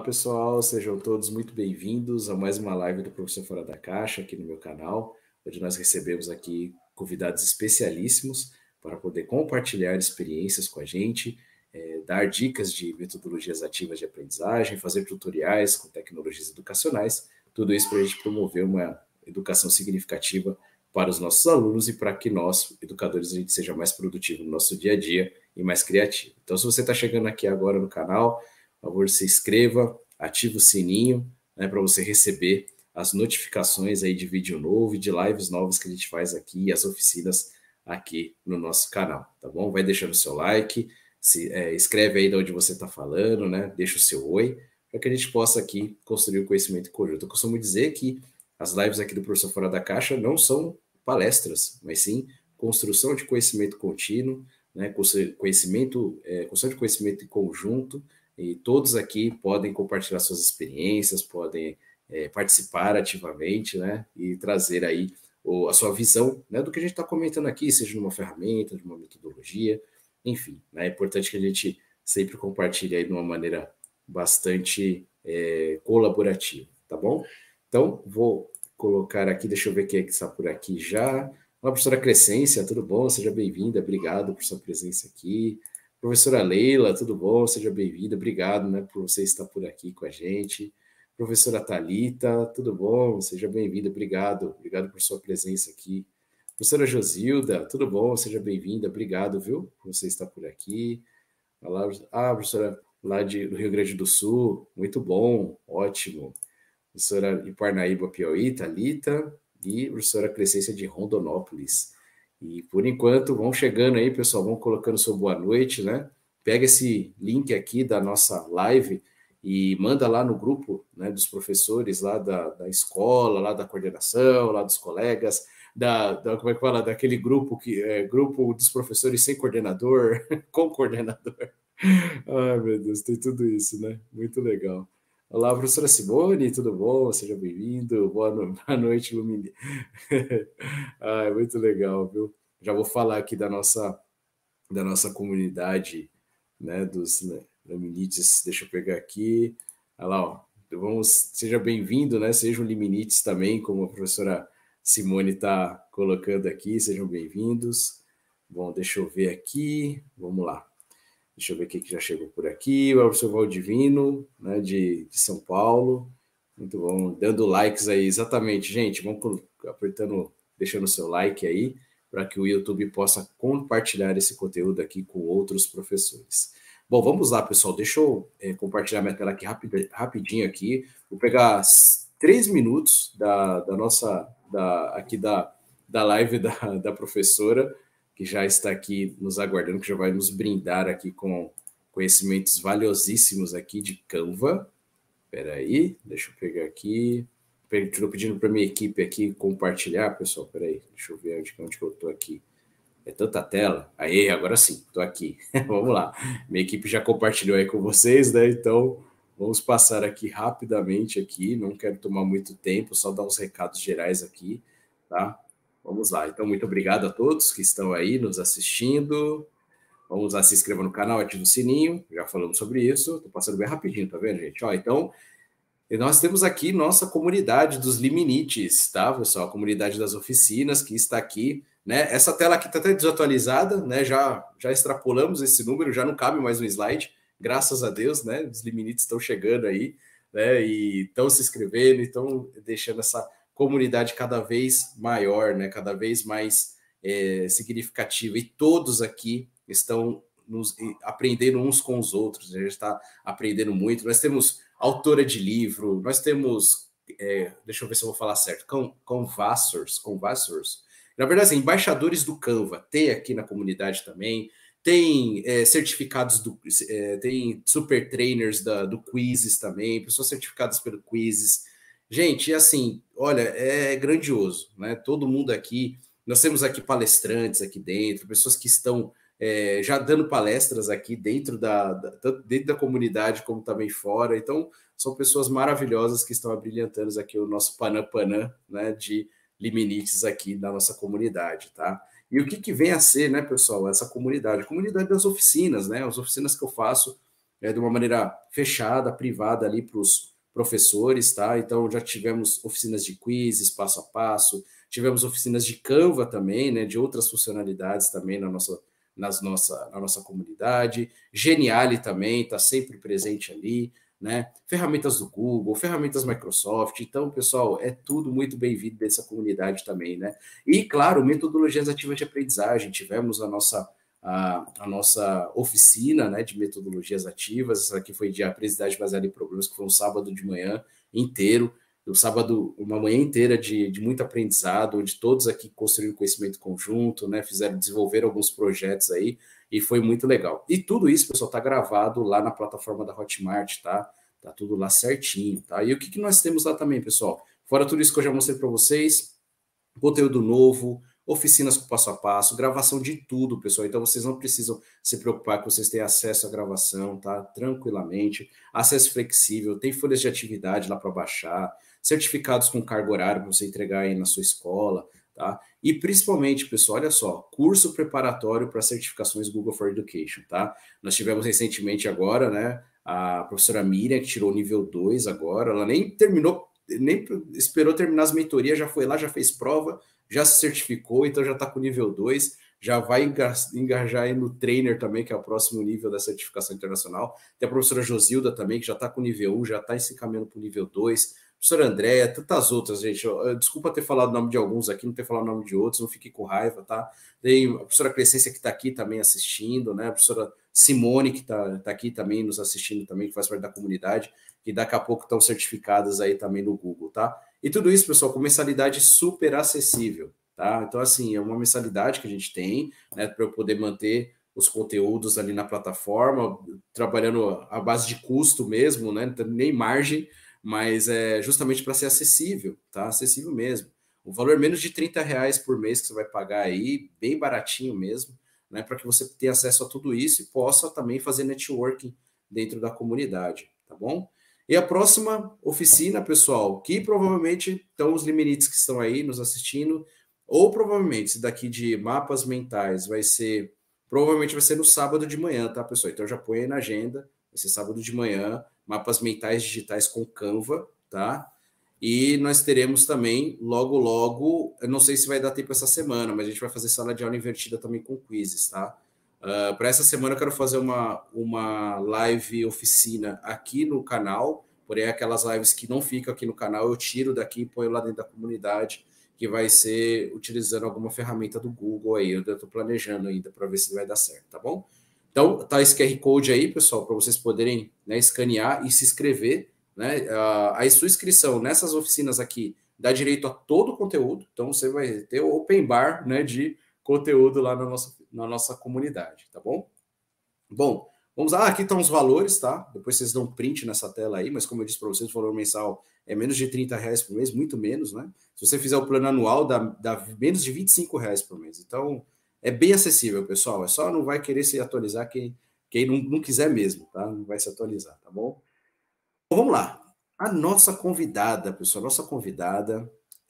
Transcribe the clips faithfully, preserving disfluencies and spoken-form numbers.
pessoal, sejam todos muito bem-vindos a mais uma live do Professor Fora da Caixa aqui no meu canal, onde nós recebemos aqui convidados especialíssimos para poder compartilhar experiências com a gente, é, dar dicas de metodologias ativas de aprendizagem, fazer tutoriais com tecnologias educacionais, tudo isso para a gente promover uma educação significativa para os nossos alunos e para que nós, educadores, a gente seja mais produtivo no nosso dia a dia e mais criativo. Então, se você está chegando aqui agora no canal, por favor, se inscreva, ative o sininho, né, para você receber as notificações aí de vídeo novo e de lives novas que a gente faz aqui e as oficinas aqui no nosso canal, tá bom? Vai deixando o seu like, se, é, escreve aí de onde você está falando, né? Deixa o seu oi, para que a gente possa aqui construir o conhecimento conjunto. Eu costumo dizer que as lives aqui do Professor Fora da Caixa não são palestras, mas sim construção de conhecimento contínuo, né? Conhecimento, é, construção de conhecimento em conjunto, e todos aqui podem compartilhar suas experiências, podem é, participar ativamente, né, e trazer aí o, a sua visão, né, do que a gente está comentando aqui, seja numa ferramenta, de uma metodologia, enfim, né, é importante que a gente sempre compartilhe aí de uma maneira bastante é, colaborativa, tá bom? Então, vou colocar aqui, deixa eu ver quem é que está por aqui já. Olá, professora Crescência, tudo bom? Seja bem-vinda, obrigado por sua presença aqui. Professora Leila, tudo bom? Seja bem-vinda, obrigado, né, por você estar por aqui com a gente. Professora Thalita, tudo bom? Seja bem-vinda, obrigado, obrigado por sua presença aqui. Professora Josilda, tudo bom? Seja bem-vinda, obrigado, viu, por você estar por aqui. Olá, ah, professora lá de, do Rio Grande do Sul, muito bom, ótimo. Professora de Parnaíba, Piauí, Thalita, e professora Crescência de Rondonópolis. E por enquanto, vão chegando aí, pessoal, vão colocando sua boa noite, né? Pega esse link aqui da nossa live e manda lá no grupo, né, dos professores lá da, da escola, lá da coordenação, lá dos colegas, da, da como é que fala, daquele grupo que é grupo dos professores sem coordenador, com coordenador. Ai, meu Deus, tem tudo isso, né? Muito legal. Olá, professora Simone, tudo bom? Seja bem-vindo. Boa, no... Boa noite, Lumini. Ah, é muito legal, viu? Já vou falar aqui da nossa, da nossa comunidade, né, dos né, Luminites. Deixa eu pegar aqui. Olha lá, ó. Vamos, seja bem-vindo, né? Sejam Luminites também, como a professora Simone está colocando aqui. Sejam bem-vindos. Bom, deixa eu ver aqui. Vamos lá. Deixa eu ver quem que já chegou por aqui. O professor Valdivino, né, de, de São Paulo. Muito bom. Dando likes aí. Exatamente, gente. Vamos apertando, deixando o seu like aí, para que o YouTube possa compartilhar esse conteúdo aqui com outros professores. Bom, vamos lá, pessoal. Deixa eu é, compartilhar minha tela aqui rapid, rapidinho aqui. Vou pegar três minutos da, da nossa, da, aqui da, da live da, da professora, que já está aqui nos aguardando, que já vai nos brindar aqui com conhecimentos valiosíssimos aqui de Canva. Espera aí, deixa eu pegar aqui. Estou pedindo para minha equipe aqui compartilhar, pessoal. Espera aí, deixa eu ver onde, onde que eu estou aqui. É tanta tela. Aí, agora sim, estou aqui. Vamos lá. Minha equipe já compartilhou aí com vocês, né? Então, vamos passar aqui rapidamente aqui. Não quero tomar muito tempo, só dar uns recados gerais aqui, tá? Vamos lá. Então, muito obrigado a todos que estão aí nos assistindo. Vamos lá, se inscreva no canal, ative o sininho. Já falamos sobre isso. Estou passando bem rapidinho, tá vendo, gente? Ó, então, nós temos aqui nossa comunidade dos Liminites, tá, pessoal? A comunidade das oficinas que está aqui, né? Essa tela aqui está até desatualizada, né? Já, já extrapolamos esse número, já não cabe mais um slide. Graças a Deus, né? Os Liminites estão chegando aí, né? E estão se inscrevendo, estão deixando essa comunidade cada vez maior, né? Cada vez mais é, significativa. E todos aqui estão nos, aprendendo uns com os outros. A gente está aprendendo muito. Nós temos autora de livro, nós temos, é, deixa eu ver se eu vou falar certo, convassors, convassors. Na verdade, assim, embaixadores do Canva, tem aqui na comunidade também. Tem é, certificados, do, é, tem super trainers da, do Quizzes também, pessoas certificadas pelo Quizzes. Gente, assim, olha, é grandioso, né? Todo mundo aqui, nós temos aqui palestrantes aqui dentro, pessoas que estão é, já dando palestras aqui dentro da, da, dentro da comunidade, como também fora. Então, são pessoas maravilhosas que estão abrilhantando aqui o nosso panã-panã, né, de Liminites aqui na nossa comunidade, tá? E o que, que vem a ser, né, pessoal, essa comunidade? A comunidade das oficinas, né? As oficinas que eu faço é, de uma maneira fechada, privada ali para os professores, tá? Então já tivemos oficinas de quizzes, passo a passo, tivemos oficinas de Canva também, né? De outras funcionalidades também na nossa, nas nossa, na nossa comunidade. Geniali também está sempre presente ali, né? Ferramentas do Google, ferramentas Microsoft. Então, pessoal, é tudo muito bem-vindo dessa comunidade também, né? E, claro, metodologias ativas de aprendizagem. Tivemos a nossa A, a nossa oficina, né, de metodologias ativas. Essa aqui foi de aprendizagem baseada em problemas, que foi um sábado de manhã inteiro, um sábado, uma manhã inteira de, de muito aprendizado, onde todos aqui construíram conhecimento conjunto, né, fizeram desenvolver alguns projetos aí, e foi muito legal. E tudo isso, pessoal, está gravado lá na plataforma da Hotmart, tá? Tá tudo lá certinho, tá? E o que, que nós temos lá também, pessoal? Fora tudo isso que eu já mostrei para vocês, conteúdo novo, oficinas com passo a passo, gravação de tudo, pessoal. Então, vocês não precisam se preocupar que vocês têm acesso à gravação, tá? Tranquilamente. Acesso flexível, tem folhas de atividade lá para baixar, certificados com carga horária para você entregar aí na sua escola, tá? E principalmente, pessoal, olha só, curso preparatório para certificações Google for Education, tá? Nós tivemos recentemente agora, né, a professora Miriam, que tirou o nível dois agora, ela nem terminou, nem esperou terminar as mentorias, já foi lá, já fez prova, já se certificou, então já está com o nível dois, já vai engajar aí no trainer também, que é o próximo nível da certificação internacional. Tem a professora Josilda também, que já está com o nível um, já está se encaminhando para o nível dois. Professora Andréia, tantas outras, gente. Desculpa ter falado o nome de alguns aqui, não ter falado o nome de outros, não fique com raiva, tá? Tem a professora Crescência, que está aqui também assistindo, né? A professora Simone, que está tá aqui também nos assistindo também, que faz parte da comunidade, que daqui a pouco estão certificadas aí também no Google, tá? E tudo isso, pessoal, com mensalidade super acessível, tá? Então, assim, é uma mensalidade que a gente tem, né, para eu poder manter os conteúdos ali na plataforma, trabalhando à base de custo mesmo, né? Não tem nem margem, mas é justamente para ser acessível, tá? Acessível mesmo. O valor menos de trinta reais por mês que você vai pagar aí, bem baratinho mesmo, né? Para que você tenha acesso a tudo isso e possa também fazer networking dentro da comunidade, tá bom? E a próxima oficina, pessoal, que provavelmente estão os liminites que estão aí nos assistindo, ou provavelmente, esse daqui de mapas mentais vai ser, provavelmente vai ser no sábado de manhã, tá, pessoal? Então já põe aí na agenda, vai ser sábado de manhã, mapas mentais digitais com Canva, tá? E nós teremos também, logo, logo, eu não sei se vai dar tempo essa semana, mas a gente vai fazer sala de aula invertida também com quizzes, tá? Uh, para essa semana eu quero fazer uma, uma live oficina aqui no canal, porém aquelas lives que não ficam aqui no canal eu tiro daqui e ponho lá dentro da comunidade, que vai ser utilizando alguma ferramenta do Google aí, eu estou planejando ainda para ver se vai dar certo, tá bom? Então, tá esse Q R Code aí, pessoal, para vocês poderem, né, escanear e se inscrever, né? Uh, a sua inscrição nessas oficinas aqui dá direito a todo o conteúdo, então você vai ter o open bar, né, de conteúdo lá na nossa, na nossa comunidade, tá bom? Bom, vamos lá, aqui estão os valores, tá? Depois vocês dão print nessa tela aí, mas como eu disse para vocês, o valor mensal é menos de trinta reais por mês, muito menos, né? Se você fizer o plano anual, dá, dá menos de vinte e cinco reais por mês. Então, é bem acessível, pessoal. É só não vai querer se atualizar quem, quem não, não quiser mesmo, tá? Não vai se atualizar, tá bom? Bom, vamos lá. A nossa convidada, pessoal, a nossa convidada,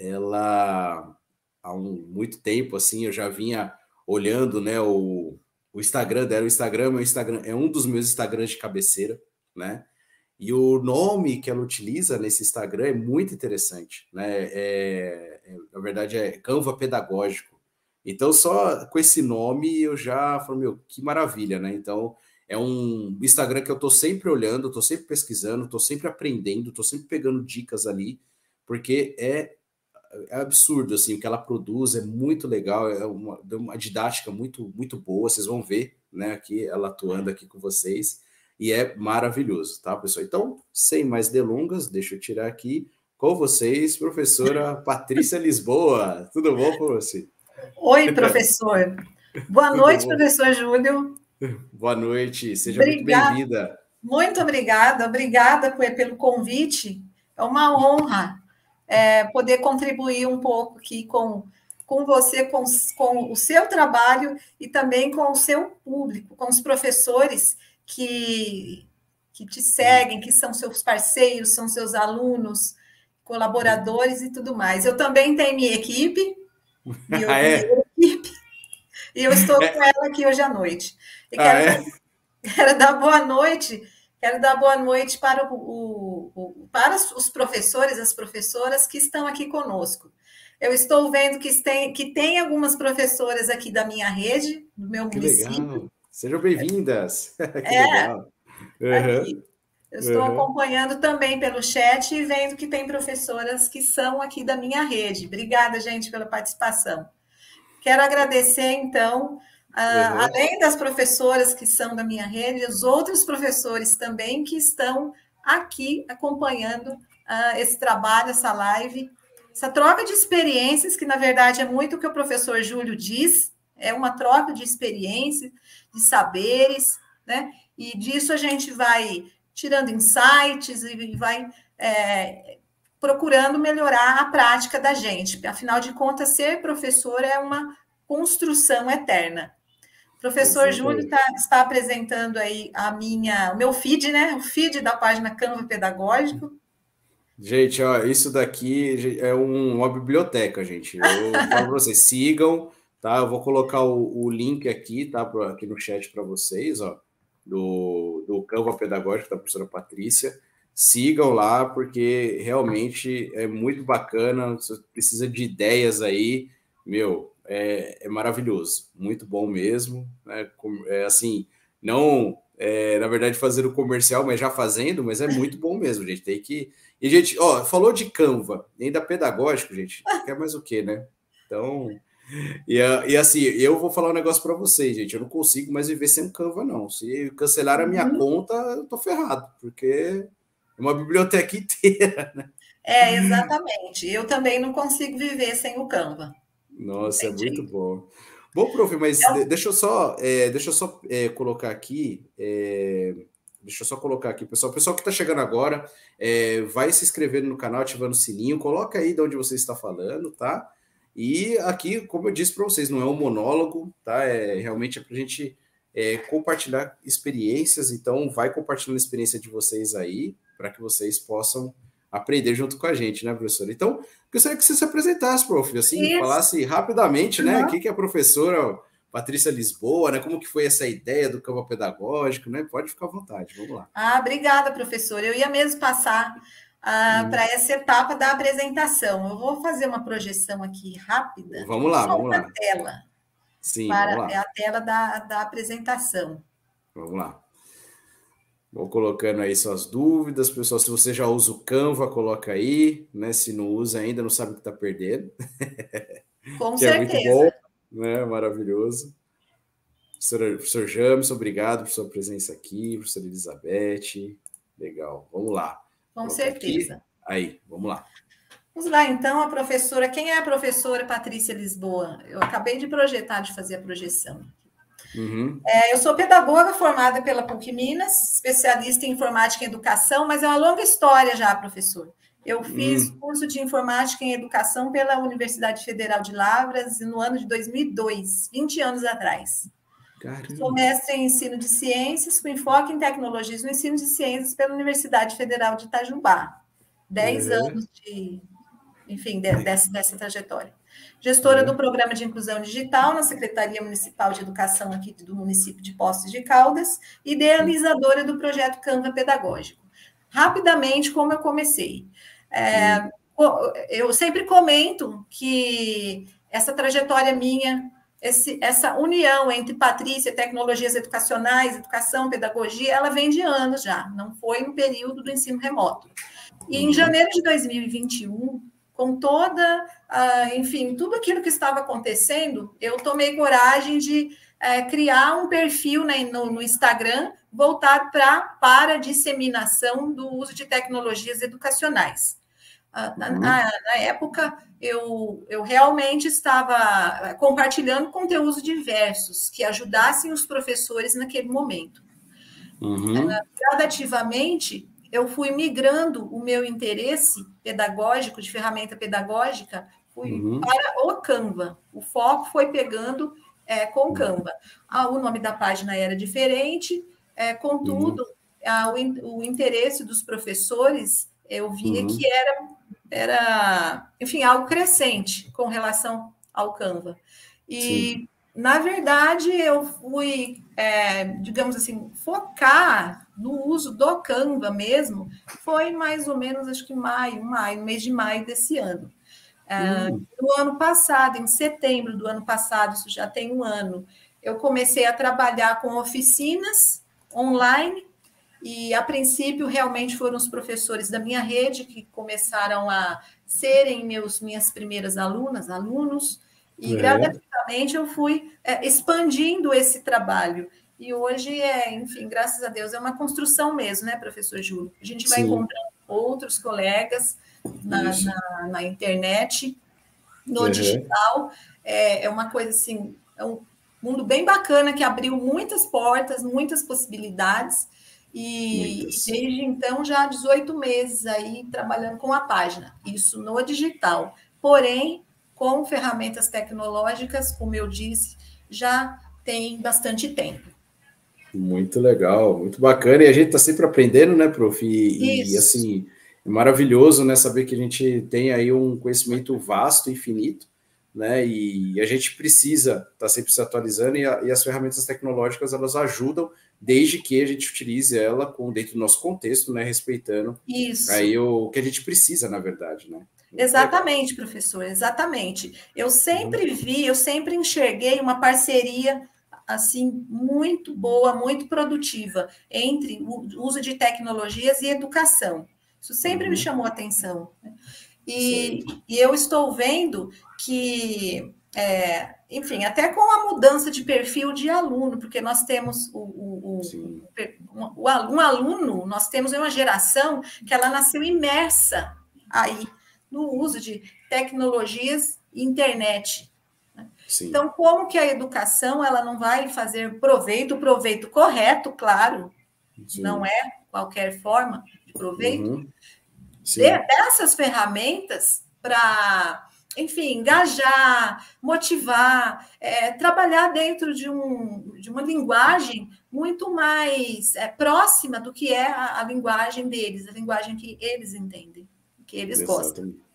ela há um, muito tempo, assim, eu já vinha olhando, né, o, o Instagram dela. O Instagram, meu Instagram é um dos meus Instagrams de cabeceira, né? E o nome que ela utiliza nesse Instagram é muito interessante, né? É, é, na verdade, é Canva Pedagógico. Então, só com esse nome eu já falo, meu, que maravilha, né? Então, é um Instagram que eu tô sempre olhando, tô sempre pesquisando, tô sempre aprendendo, tô sempre pegando dicas ali, porque é é absurdo, assim, o que ela produz é muito legal, é uma, uma didática muito, muito boa, vocês vão ver, né, aqui, ela atuando aqui com vocês, e é maravilhoso, tá, pessoal? Então, sem mais delongas, deixa eu tirar aqui com vocês, professora Patrícia Lisboa. Tudo bom com você? Oi, professor. Boa noite, professor Júlio. Boa noite, seja muito bem-vinda. Muito obrigada, obrigada pelo convite, é uma honra é, poder contribuir um pouco aqui com, com você, com, com o seu trabalho e também com o seu público, com os professores que, que te seguem, que são seus parceiros, são seus alunos, colaboradores e tudo mais. Eu também tenho minha equipe, e eu, ah, é? minha equipe, e eu estou é. com ela aqui hoje à noite. E ah, quero, é? quero dar boa noite Quero dar boa noite para, o, o, o, para os professores, as professoras que estão aqui conosco. Eu estou vendo que tem, que tem algumas professoras aqui da minha rede, do meu Que município. legal! Sejam bem-vindas! Que É, legal! aqui. Uhum, Eu estou uhum. acompanhando também pelo chat e vendo que tem professoras que são aqui da minha rede. Obrigada, gente, pela participação. Quero agradecer, então, uh, Uhum. além das professoras que são da minha rede, os outros professores também que estão aqui acompanhando uh, esse trabalho, essa live, essa troca de experiências, que na verdade é muito o que o professor Júlio diz, é uma troca de experiências, de saberes, né? E disso a gente vai tirando insights e vai é, procurando melhorar a prática da gente. Afinal de contas, ser professor é uma construção eterna. O professor Júlio tá, está apresentando aí a minha, o meu feed, né? O feed da página Canva Pedagógico. Gente, ó, isso daqui é um, uma biblioteca, gente. Eu falo para vocês, sigam, tá? Eu vou colocar o, o link aqui, tá? Pra, aqui no chat para vocês, ó, do, do Canva Pedagógico da professora Patrícia. Sigam lá, porque realmente é muito bacana. Você precisa de ideias aí, meu, é, é maravilhoso, muito bom mesmo, né? É assim, não, é, na verdade, fazer o comercial, mas já fazendo, mas é muito bom mesmo, gente. Tem que. E, gente, ó, falou de Canva, ainda pedagógico, gente, quer mais o quê, né? Então, e, e assim, eu vou falar um negócio para vocês, gente, eu não consigo mais viver sem Canva, não. Se cancelar a minha Uhum. conta, eu tô ferrado, porque é uma biblioteca inteira, né? É, exatamente. Eu também não consigo viver sem o Canva. Nossa, é muito bom. Bom, prof, mas Então, deixa eu só, é, deixa eu só é, colocar aqui, é, deixa eu só colocar aqui, pessoal. O pessoal que está chegando agora, é, vai se inscrevendo no canal, ativando o sininho, coloca aí de onde você está falando, tá? E aqui, como eu disse para vocês, não é um monólogo, tá? É realmente é para a gente é, compartilhar experiências, então vai compartilhando a experiência de vocês aí, para que vocês possam aprender junto com a gente, né, professora? Então, gostaria que você se apresentasse, prof, assim, isso. falasse rapidamente, né, o Uhum. que, que é a professora Patrícia Lisboa, né, como que foi essa ideia do Canva Pedagógico, né, pode ficar à vontade, vamos lá. Ah, obrigada, professora. Eu ia mesmo passar ah, Hum. para essa etapa da apresentação. Eu vou fazer uma projeção aqui rápida, Vamos lá, só vamos uma lá. tela, Sim, vamos para é lá. a tela da, da apresentação. Vamos lá. Vou colocando aí suas dúvidas, pessoal. Se você já usa o Canva, coloca aí, né? Se não usa ainda, não sabe o que está perdendo. Com Que é muito certeza. bom, né? Maravilhoso. Professor, professor James, obrigado por sua presença aqui, professora Elizabeth. Legal, vamos lá. Com Vou colocar aqui. certeza. Aí, vamos lá. Vamos lá, então, a professora. Quem é a professora Patrícia Lisboa? Eu acabei de projetar, de fazer a projeção. Uhum. É, eu sou pedagoga formada pela PUC Minas, especialista em informática e educação, mas é uma longa história já, professor. Eu fiz Hum. curso de informática em educação pela Universidade Federal de Lavras no ano de dois mil e dois, vinte anos atrás. Caramba. Sou mestre em ensino de ciências, com enfoque em tecnologias no ensino de ciências pela Universidade Federal de Itajubá. Dez Uhum. anos de, enfim, de, dessa, dessa trajetória. Gestora Uhum. do Programa de Inclusão Digital na Secretaria Municipal de Educação aqui do município de Poços de Caldas, idealizadora do projeto Canva Pedagógico. Rapidamente, como eu comecei. É, eu sempre comento que essa trajetória minha, esse, essa união entre Patrícia, tecnologias educacionais, educação, pedagogia, ela vem de anos já, não foi no período do ensino remoto. E em janeiro de dois mil e vinte e um, com toda, uh, enfim, tudo aquilo que estava acontecendo, eu tomei coragem de uh, criar um perfil né, no, no Instagram voltado pra, para a disseminação do uso de tecnologias educacionais. Uh, na, na, na época, eu, eu realmente estava compartilhando conteúdos diversos que ajudassem os professores naquele momento. Uhum. Uh, gradativamente, eu fui migrando o meu interesse pedagógico, de ferramenta pedagógica, fui uhum. para o Canva. O foco foi pegando é, com o Canva. Ah, o nome da página era diferente, é, contudo, uhum. ah, o, o interesse dos professores, eu via uhum. que era, era, enfim, algo crescente com relação ao Canva. E, Sim. na verdade, eu fui, é, digamos assim, focar no uso do Canva mesmo, foi mais ou menos, acho que maio, maio, mês de maio desse ano. Hum. Uh, no ano passado, em setembro do ano passado, isso já tem um ano, eu comecei a trabalhar com oficinas online, e a princípio realmente foram os professores da minha rede que começaram a serem meus, minhas primeiras alunas, alunos, e é. gradativamente eu fui é, expandindo esse trabalho. E hoje é, enfim, graças a Deus, é uma construção mesmo, né, professor Júlio? A gente vai Sim. encontrando outros colegas na, na, na internet, no uhum. digital, é, é uma coisa assim, é um mundo bem bacana que abriu muitas portas, muitas possibilidades, e muitas. Desde então já há dezoito meses aí trabalhando com a página, isso no digital, porém, com ferramentas tecnológicas, como eu disse, já tem bastante tempo. Muito legal, muito bacana, e a gente está sempre aprendendo, né, prof? E, e assim, é maravilhoso, né, saber que a gente tem aí um conhecimento vasto, infinito, né, e a gente precisa estar tá sempre se atualizando, e, a, e as ferramentas tecnológicas, elas ajudam, desde que a gente utilize ela com, dentro do nosso contexto, né, respeitando Isso. aí o, o que a gente precisa, na verdade, né. Muito exatamente, legal. Professor, exatamente. Eu sempre uhum. vi, eu sempre enxerguei uma parceria assim, muito boa, muito produtiva entre o uso de tecnologias e educação. Isso sempre uhum. me chamou a atenção. E, e eu estou vendo que, é, enfim, até com a mudança de perfil de aluno, porque nós temos o, o, o, o, um aluno, nós temos uma geração que ela nasceu imersa aí no uso de tecnologias e internet. Sim. Então, como que a educação ela não vai fazer proveito, proveito correto, claro, Sim. não é qualquer forma de proveito, uhum. de, dessas ferramentas para, enfim, engajar, motivar, é, trabalhar dentro de, um, de uma linguagem muito mais é, próxima do que é a, a linguagem deles, a linguagem que eles entendem, que eles Exatamente. Gostam.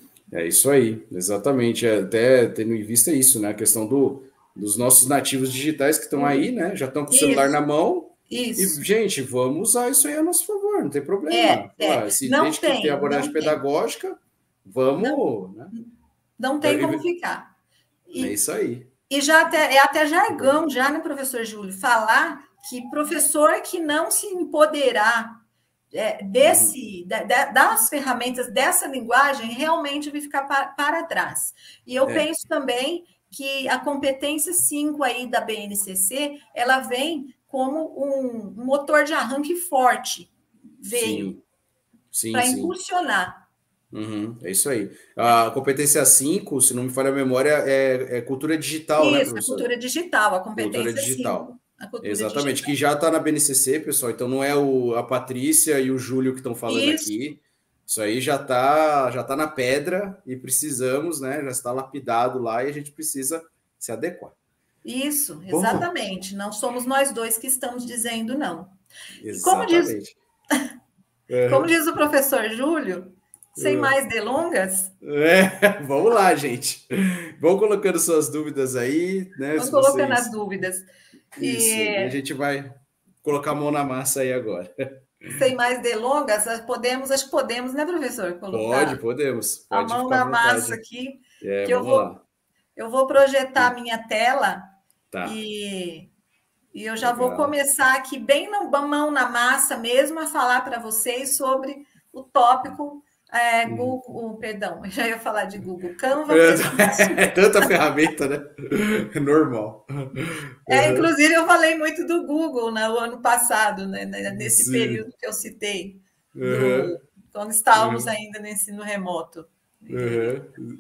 É isso aí, exatamente. Até tendo em vista isso, né? A questão do, dos nossos nativos digitais que estão aí, né? Já estão com o celular na mão. Isso. E, gente, vamos usar isso aí a nosso favor, não tem problema. É, é. Ah, se não desde tem, que tem abordagem pedagógica, tem. vamos. Não, né? não tem como ficar. E, é isso aí. E já até, é até jargão, já, né, professor Júlio? Falar que professor que não se empoderar É, desse, uhum. da, das ferramentas, dessa linguagem, realmente vai ficar para, para trás. E eu é. penso também que a competência cinco aí da B N C C, ela vem como um, um motor de arranque forte, veio para impulsionar. Uhum, é isso aí. A competência cinco, se não me falha a memória, é, é cultura digital, isso, né, professor? Isso, a cultura digital, a competência cultura digital. cinco. Exatamente, digital. que já está na B N C C, pessoal, então não é o, a Patrícia e o Júlio que estão falando Isso. aqui, isso aí já está já tá na pedra e precisamos, né, já está lapidado lá e a gente precisa se adequar. Isso, exatamente, Bom, não somos nós dois que estamos dizendo não. Exatamente. Como diz, uhum. como diz o professor Júlio, sem uhum. mais delongas... É, vamos lá, gente, vão colocando suas dúvidas aí, né? Vamos colocando vocês... as dúvidas. Isso, e... e a gente vai colocar a mão na massa aí agora. Sem mais delongas, podemos, acho que podemos, né, professor? Colocar Pode, podemos. Pode a mão na massa aqui, é, que eu vou, lá. eu vou projetar a minha tela tá. e, e eu já Legal. vou começar aqui bem na mão na massa mesmo a falar para vocês sobre o tópico É, Google, hum. perdão, eu já ia falar de Google, Canva. É, é tanta ferramenta, né? Normal. É, uhum. Inclusive, eu falei muito do Google no ano passado, né? Nesse Sim. período que eu citei, do, uhum. quando estávamos uhum. ainda no ensino remoto. Uhum.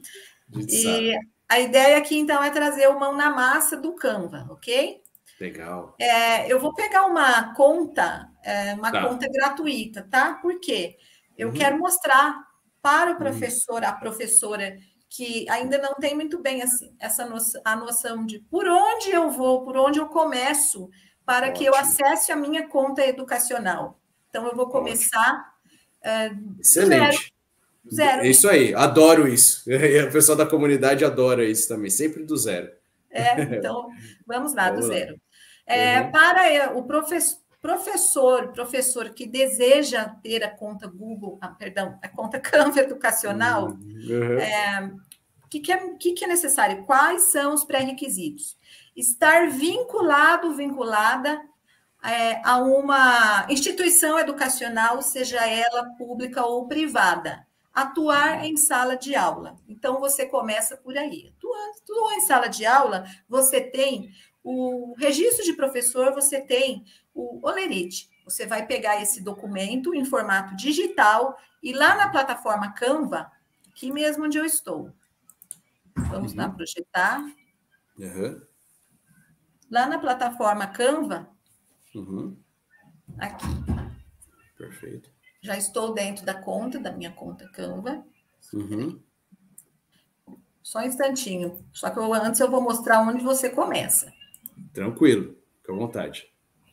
E a ideia aqui, então, é trazer o mão na massa do Canva, ok? Legal. É, eu vou pegar uma conta, é, uma tá. conta gratuita, tá? Por quê? Eu uhum. quero mostrar para o professor, a professora, que ainda não tem muito bem assim, essa noção, a noção de por onde eu vou, por onde eu começo, para Ótimo. que eu acesse a minha conta educacional. Então, eu vou começar uh, Excelente. do zero. zero. Isso aí, adoro isso. O pessoal da comunidade adora isso também, sempre do zero. É, então, vamos lá, vamos do zero. Lá. É, uhum. Para o professor, Professor, professor que deseja ter a conta Google, ah, perdão, a conta Canva Educacional, uhum. é, o que, que, é, que, que é necessário? Quais são os pré-requisitos? Estar vinculado, vinculada é, a uma instituição educacional, seja ela pública ou privada. Atuar em sala de aula. Então, você começa por aí. Atuar em sala de aula, você tem o registro de professor, você tem o Olerite. Você vai pegar esse documento em formato digital e lá na plataforma Canva, aqui mesmo onde eu estou. Vamos uhum. lá projetar. Uhum. Lá na plataforma Canva, uhum. aqui. Perfeito. Já estou dentro da conta, da minha conta Canva. Uhum. Só um instantinho. Só que eu, antes eu vou mostrar onde você começa. Tranquilo, fica à vontade.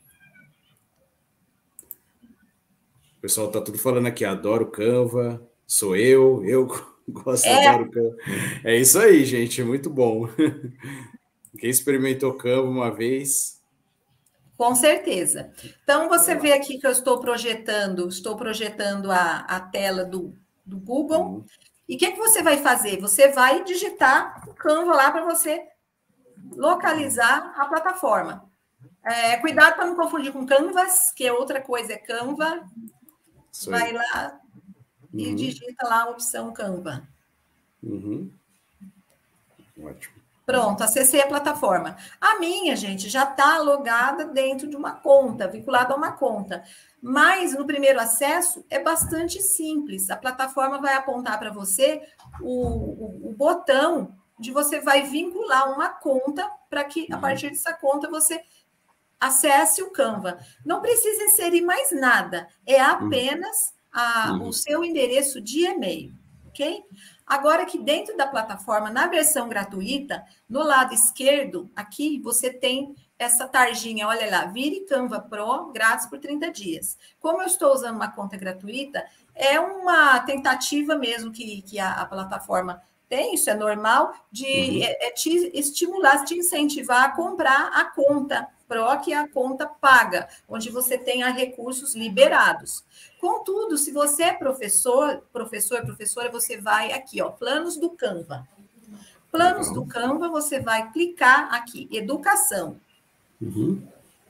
O pessoal tá tudo falando aqui, adoro Canva, sou eu, eu gosto, é. adoro Canva. É isso aí, gente, muito bom. Quem experimentou Canva uma vez... Com certeza. Então, você vê aqui que eu estou projetando, estou projetando a, a tela do, do Google. Uhum. E o que, que você vai fazer? Você vai digitar o Canva lá para você localizar a plataforma. É, cuidado para não confundir com Canvas, que é outra coisa, é Canva. Vai lá uhum. e digita lá a opção Canva. Uhum. Ótimo. Pronto, acessei a plataforma. A minha, gente, já está logada dentro de uma conta, vinculada a uma conta. Mas no primeiro acesso é bastante simples. A plataforma vai apontar para você o, o, o botão de você vai vincular uma conta para que, a partir dessa conta, você acesse o Canva. Não precisa inserir mais nada. É apenas a, o seu endereço de e-mail, ok? Agora que dentro da plataforma, na versão gratuita, no lado esquerdo, aqui, você tem essa tarjinha, olha lá, Vire Canva Pro, grátis por trinta dias. Como eu estou usando uma conta gratuita, é uma tentativa mesmo que, que a, a plataforma tem, isso é normal, de uhum. é, é te estimular, te incentivar a comprar a conta Pro, que é a conta paga, onde você tenha recursos liberados. Contudo, se você é professor, professor, professora, você vai aqui, ó, planos do Canva. Planos Legal. do Canva, você vai clicar aqui, educação. Uhum.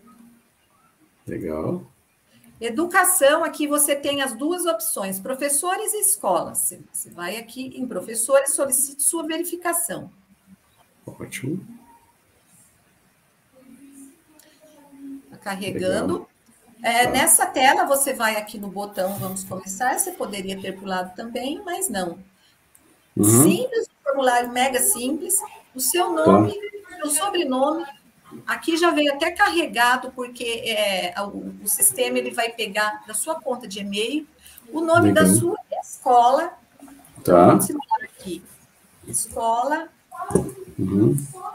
Legal. Educação, aqui você tem as duas opções, professores e escolas. Você vai aqui em professores, solicite sua verificação. Ótimo. Está carregando. É, tá. Nessa tela, você vai aqui no botão Vamos Começar. Você poderia ter pulado também, mas não. Uhum. Simples, formulário mega simples. O seu nome, tá. o seu sobrenome. Aqui já veio até carregado, porque é, o, o sistema ele vai pegar da sua conta de e-mail o nome uhum. da sua escola. Tá. Então, vamos simular aqui. Escola. Uhum.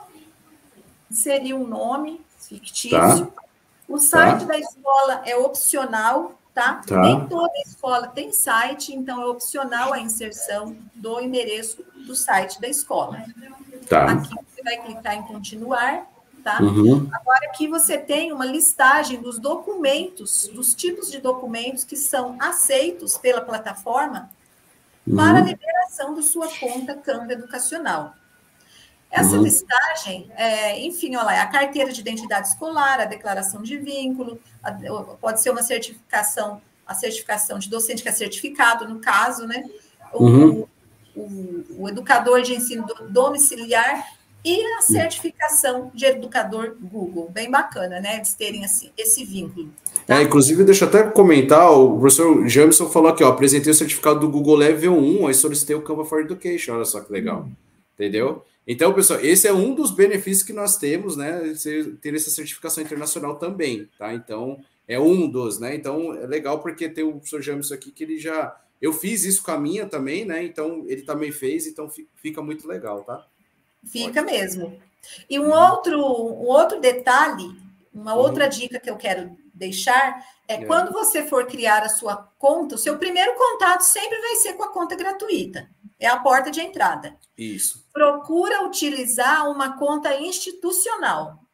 Seria um nome fictício. Tá. O site tá. da escola é opcional, tá? tá? Nem toda escola tem site, então é opcional a inserção do endereço do site da escola. Tá. Aqui você vai clicar em continuar, tá? Uhum. Agora aqui você tem uma listagem dos documentos, dos tipos de documentos que são aceitos pela plataforma uhum. para a liberação da sua conta Canva Educacional. Essa uhum. listagem, é, enfim, olha lá, é a carteira de identidade escolar, a declaração de vínculo, a, pode ser uma certificação, a certificação de docente que é certificado, no caso, né? O, uhum. o, o educador de ensino domiciliar e a certificação de educador Google. Bem bacana, né? Eles terem assim, esse vínculo. Tá? É, inclusive, deixa eu até comentar, o professor Jamison falou aqui, ó, apresentei o certificado do Google Level um, aí solicitei o Canva for Education, olha só que legal. Uhum. Entendeu? Então, pessoal, esse é um dos benefícios que nós temos, né? Ter essa certificação internacional também, tá? Então, é um dos, né? Então, é legal porque tem o professor Jamison aqui que ele já... Eu fiz isso com a minha também, né? Então, ele também fez, então fica muito legal, tá? Fica Pode. mesmo. E um, uhum. outro, um outro detalhe, uma outra uhum. dica que eu quero deixar é, é quando você for criar a sua conta, o seu primeiro contato sempre vai ser com a conta gratuita. É a porta de entrada. Isso. Procura utilizar uma conta institucional.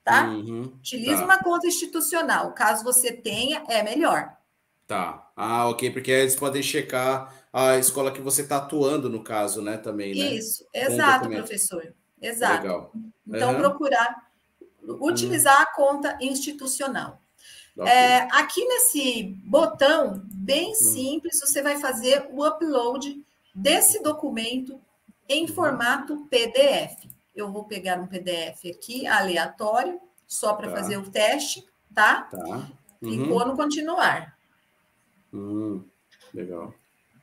tá? Uhum, Utilize tá. uma conta institucional. Caso você tenha, é melhor. Tá. Ah, ok, porque eles podem checar a escola que você está atuando, no caso, né, também, né? Isso, Com o exato, documento. professor. Exato. Legal. Então, Aham. procurar Hum, utilizar a conta institucional. ok. É, aqui nesse botão, bem Hum, simples, você vai fazer o upload desse documento em uhum, formato P D F. Eu vou pegar um P D F aqui, aleatório, só para fazer tá, o teste, tá? tá. Clicou Uhum, no continuar. hum, legal.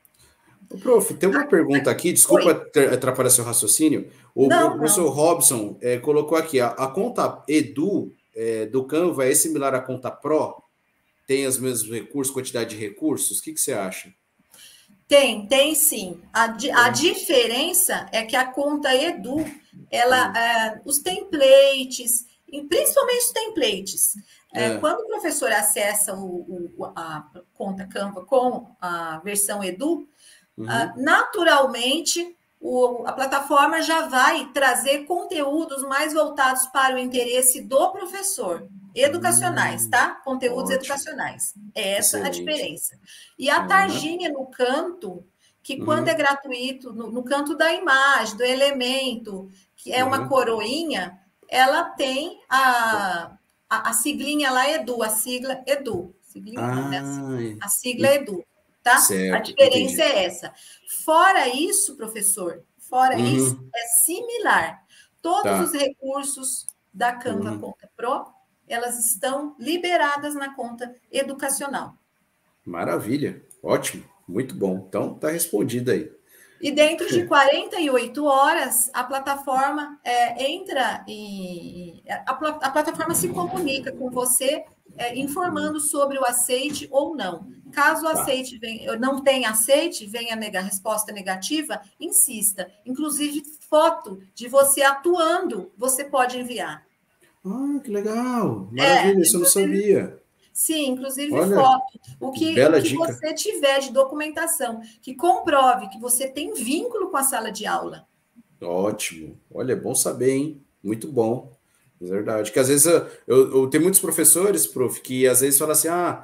Ô, prof, tem uma pergunta aqui, desculpa Oi? ter- atrapalhar seu raciocínio. O, o Não, professor não. Robson eh, colocou aqui, a, a conta Edu eh, do Canva é similar à conta Pro? Tem os mesmos recursos, quantidade de recursos? O que, que você acha? Tem, tem sim. A, di- a Tem? diferença é que a conta Edu, ela, Hum. é, os templates, e principalmente os templates, é, É. quando o professor acessa o, o- a conta Canva com a versão Edu, ah, Uhum. naturalmente o- a plataforma já vai trazer conteúdos mais voltados para o interesse do professor, educacionais, Hum, tá? Conteúdos ótimo, educacionais. É essa a excelente. diferença. E a Aham, tarjinha no canto, que quando é uhum, gratuito, no, no canto da imagem, do elemento, que é uma uhum. coroinha, ela tem a, a, a siglinha lá, Edu, a sigla Edu. Siglinha não, né? A sigla, Ah, a sigla en- Edu, tá? A certo, diferença entendi. é essa. Fora isso, professor, fora isso, Uhum, é similar. Todos os tá. recursos da Canva Uhum. Conta Pro, elas estão liberadas na conta educacional. Maravilha, ótimo, muito bom. Então tá respondido aí. E dentro de quarenta e oito horas, a plataforma é, entra e a, a, plataforma se comunica com você, é, Hum, informando sobre o aceite ou não. Caso o tá. aceite venha, não tenha aceite, venha a resposta negativa, insista. Inclusive, foto de você atuando, você pode enviar. Ah, que legal, É, maravilha, isso eu não inclusive sabia. sim, inclusive Olha, foto. O que, o bela que dica. você tiver de documentação que comprove que você tem vínculo com a sala de aula. Ótimo. Olha, é bom saber, hein? Muito bom. É verdade. Que às vezes eu, eu, eu tenho muitos professores, prof, que às vezes falam assim: ah,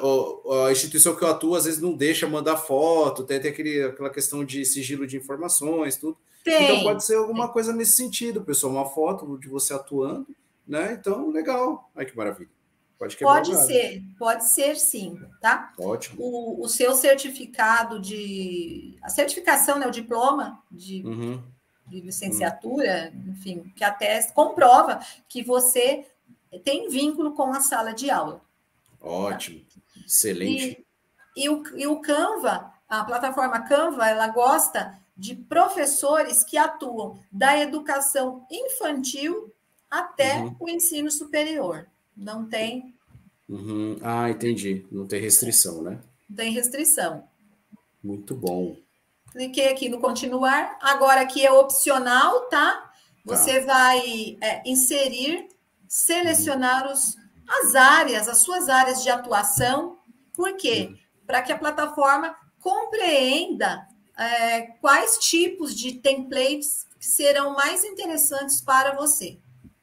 a instituição que eu atuo às vezes não deixa mandar foto, tem, tem aquele, aquela questão de sigilo de informações, tudo. Então pode Tem, ser alguma tem. coisa nesse sentido, pessoal, uma foto de você atuando, né? Então, legal. Ai, que maravilha. Pode quebrar o Pode galho. ser, pode ser sim, tá? Ótimo. O, o seu certificado de. A certificação, né, o diploma de, Uhum, de uhum. licenciatura, enfim, que atesta, comprova que você tem vínculo com a sala de aula. Tá? Ótimo. Excelente. E, e, o, e o Canva, a plataforma Canva, ela gosta de professores que atuam da educação infantil até Uhum, o ensino superior. Não tem, uhum. Ah, entendi. Não tem restrição, né? não tem restrição. Muito bom. Cliquei aqui no continuar. Agora aqui é opcional, tá? Tá. Você vai é, inserir, Uhum, selecionar os, as áreas, as suas áreas de atuação. Por quê? uhum, Para que a plataforma compreenda é, quais tipos de templates serão mais interessantes para você.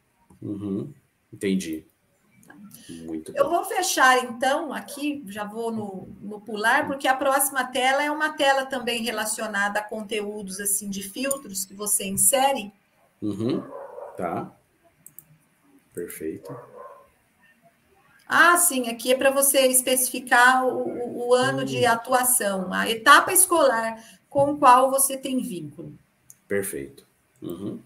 uhum. Entendi. Muito Eu bom. vou fechar, então, aqui, já vou no, no pular, porque a próxima tela é uma tela também relacionada a conteúdos assim de filtros que você insere. Uhum. Tá. Perfeito. Ah, sim, aqui é para você especificar o, o, o ano de Hum, atuação, a etapa escolar com o qual você tem vínculo. perfeito. Uhum.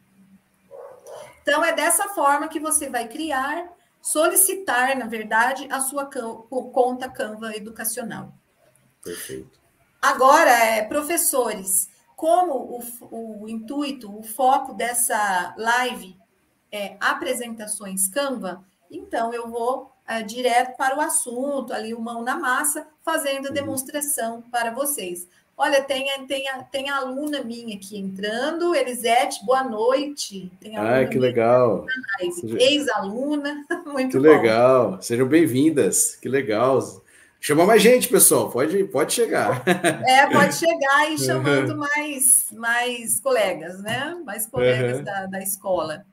Então, é dessa forma que você vai criar, solicitar, na verdade, a sua conta Canva educacional. Perfeito. Agora, é, professores, como o, o intuito, o foco dessa live é apresentações Canva, então eu vou é, direto para o assunto, ali o mão na massa, fazendo a Uhum. demonstração para vocês. Olha, tem, tem, tem a aluna minha aqui entrando, Elisete, boa noite. Tem Ah, aluna que minha legal. na live, Seja- ex-aluna, Que muito bom. legal. Sejam bem-vindas. Que legal. Chama mais gente, pessoal. Pode, pode chegar. É, pode chegar e chamando Uhum. mais, mais colegas, né? Mais colegas Uhum. da, da escola.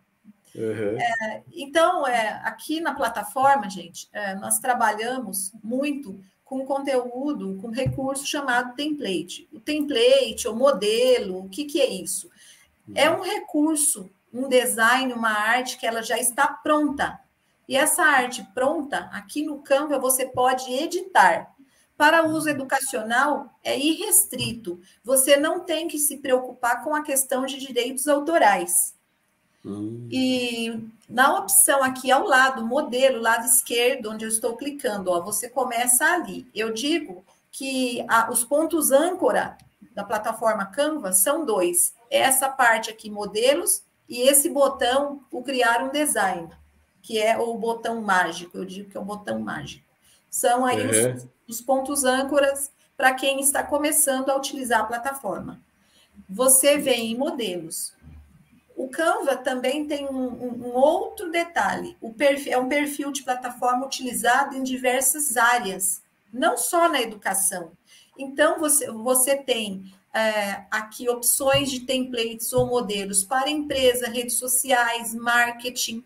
Uhum. É, então, é, aqui na plataforma, gente, é, nós trabalhamos muito com conteúdo, com recurso chamado template. O template, o modelo, o que, que é isso? É um recurso, um design, uma arte que ela já está pronta. E essa arte pronta, aqui no Canva, você pode editar. Para uso educacional, é irrestrito. Você não tem que se preocupar com a questão de direitos autorais. Hum. E na opção aqui ao lado, modelo, lado esquerdo, onde eu estou clicando, ó, você começa ali. Eu digo que a, os pontos âncora da plataforma Canva são dois. Essa parte aqui, modelos, e esse botão, o criar um design, que é o botão mágico. Eu digo que é o botão mágico. São aí Uhum. os, os pontos âncoras para quem está começando a utilizar a plataforma. Você vem em modelos. O Canva também tem um, um, um outro detalhe. O perfil, é um perfil de plataforma utilizado em diversas áreas, não só na educação. Então, você, você tem é, aqui opções de templates ou modelos para empresa, redes sociais, marketing,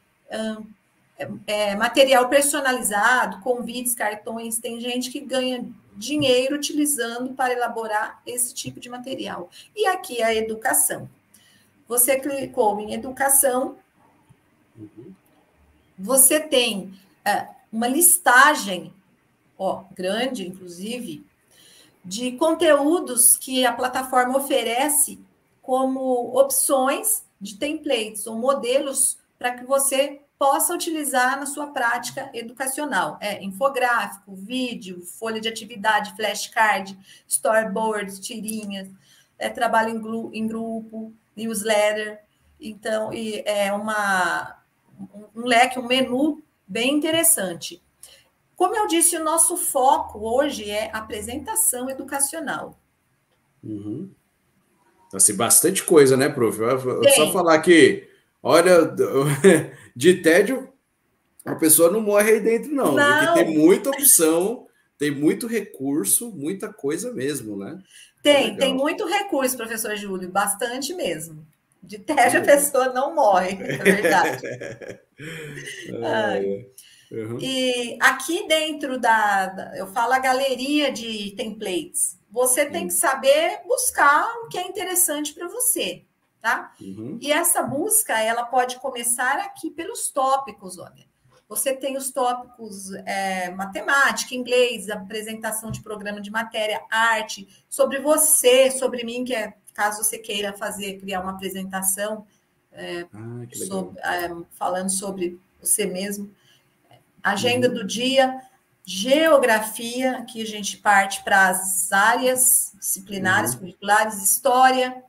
é, material personalizado, convites, cartões. Tem gente que ganha dinheiro utilizando para elaborar esse tipo de material. E aqui a educação. Você clicou em educação, você tem é, uma listagem, ó, grande, inclusive, de conteúdos que a plataforma oferece como opções de templates ou modelos para que você possa utilizar na sua prática educacional. É infográfico, vídeo, folha de atividade, flashcard, storyboards, tirinhas, é trabalho em, em grupo, newsletter. Então, e é uma, um leque, um menu bem interessante. Como eu disse, o nosso foco hoje é apresentação educacional. Uhum. Assim, bastante coisa, né, prof? Eu Tem. só falar que, olha, de tédio, a pessoa não morre aí dentro, não, não. Porque tem muita opção, tem muito recurso, muita coisa mesmo, né? Tem, tem muito recurso, professor Júlio, bastante mesmo. De tédio a Legal. pessoa não morre, é verdade. Ai, uhum. E aqui dentro da, da, eu falo a galeria de templates, você tem que saber buscar o que é interessante para você, tá? Uhum. E essa busca, ela pode começar aqui pelos tópicos, olha. Você tem os tópicos é, matemática, inglês, apresentação de programa de matéria, arte, sobre você, sobre mim, que é caso você queira fazer, criar uma apresentação é, ah, sobre, é, falando sobre você mesmo. Agenda uhum. do dia, geografia, aqui a gente parte para as áreas disciplinares, uhum. curriculares, história,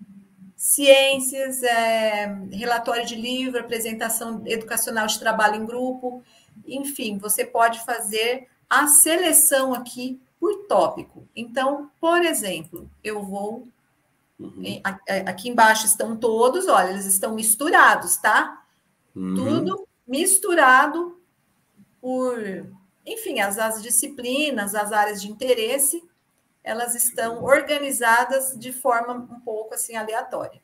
ciências, é, relatório de livro, apresentação educacional de trabalho em grupo, enfim, você pode fazer a seleção aqui por tópico. Então, por exemplo, eu vou... Uhum. Aqui embaixo estão todos, olha, eles estão misturados, tá? Uhum. Tudo misturado por... Enfim, as, as disciplinas, as áreas de interesse, elas estão organizadas de forma um pouco assim aleatória.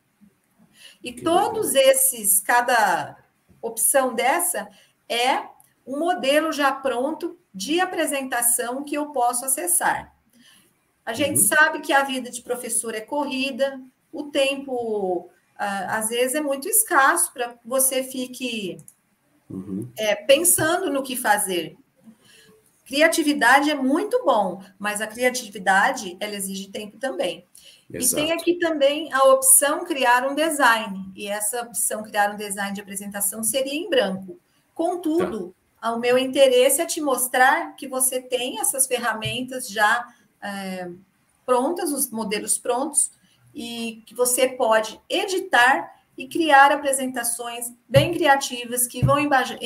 E que todos legal. Esses, cada opção dessa é um modelo já pronto de apresentação que eu posso acessar. A gente uhum. sabe que a vida de professor é corrida, o tempo, às vezes, é muito escasso para que você fique uhum. é, pensando no que fazer. Criatividade é muito bom, mas a criatividade, ela exige tempo também. Exato. E tem aqui também a opção criar um design, e essa opção criar um design de apresentação seria em branco. Contudo, tá. O meu interesse é te mostrar que você tem essas ferramentas já é, prontas, os modelos prontos, e que você pode editar e criar apresentações bem criativas que vão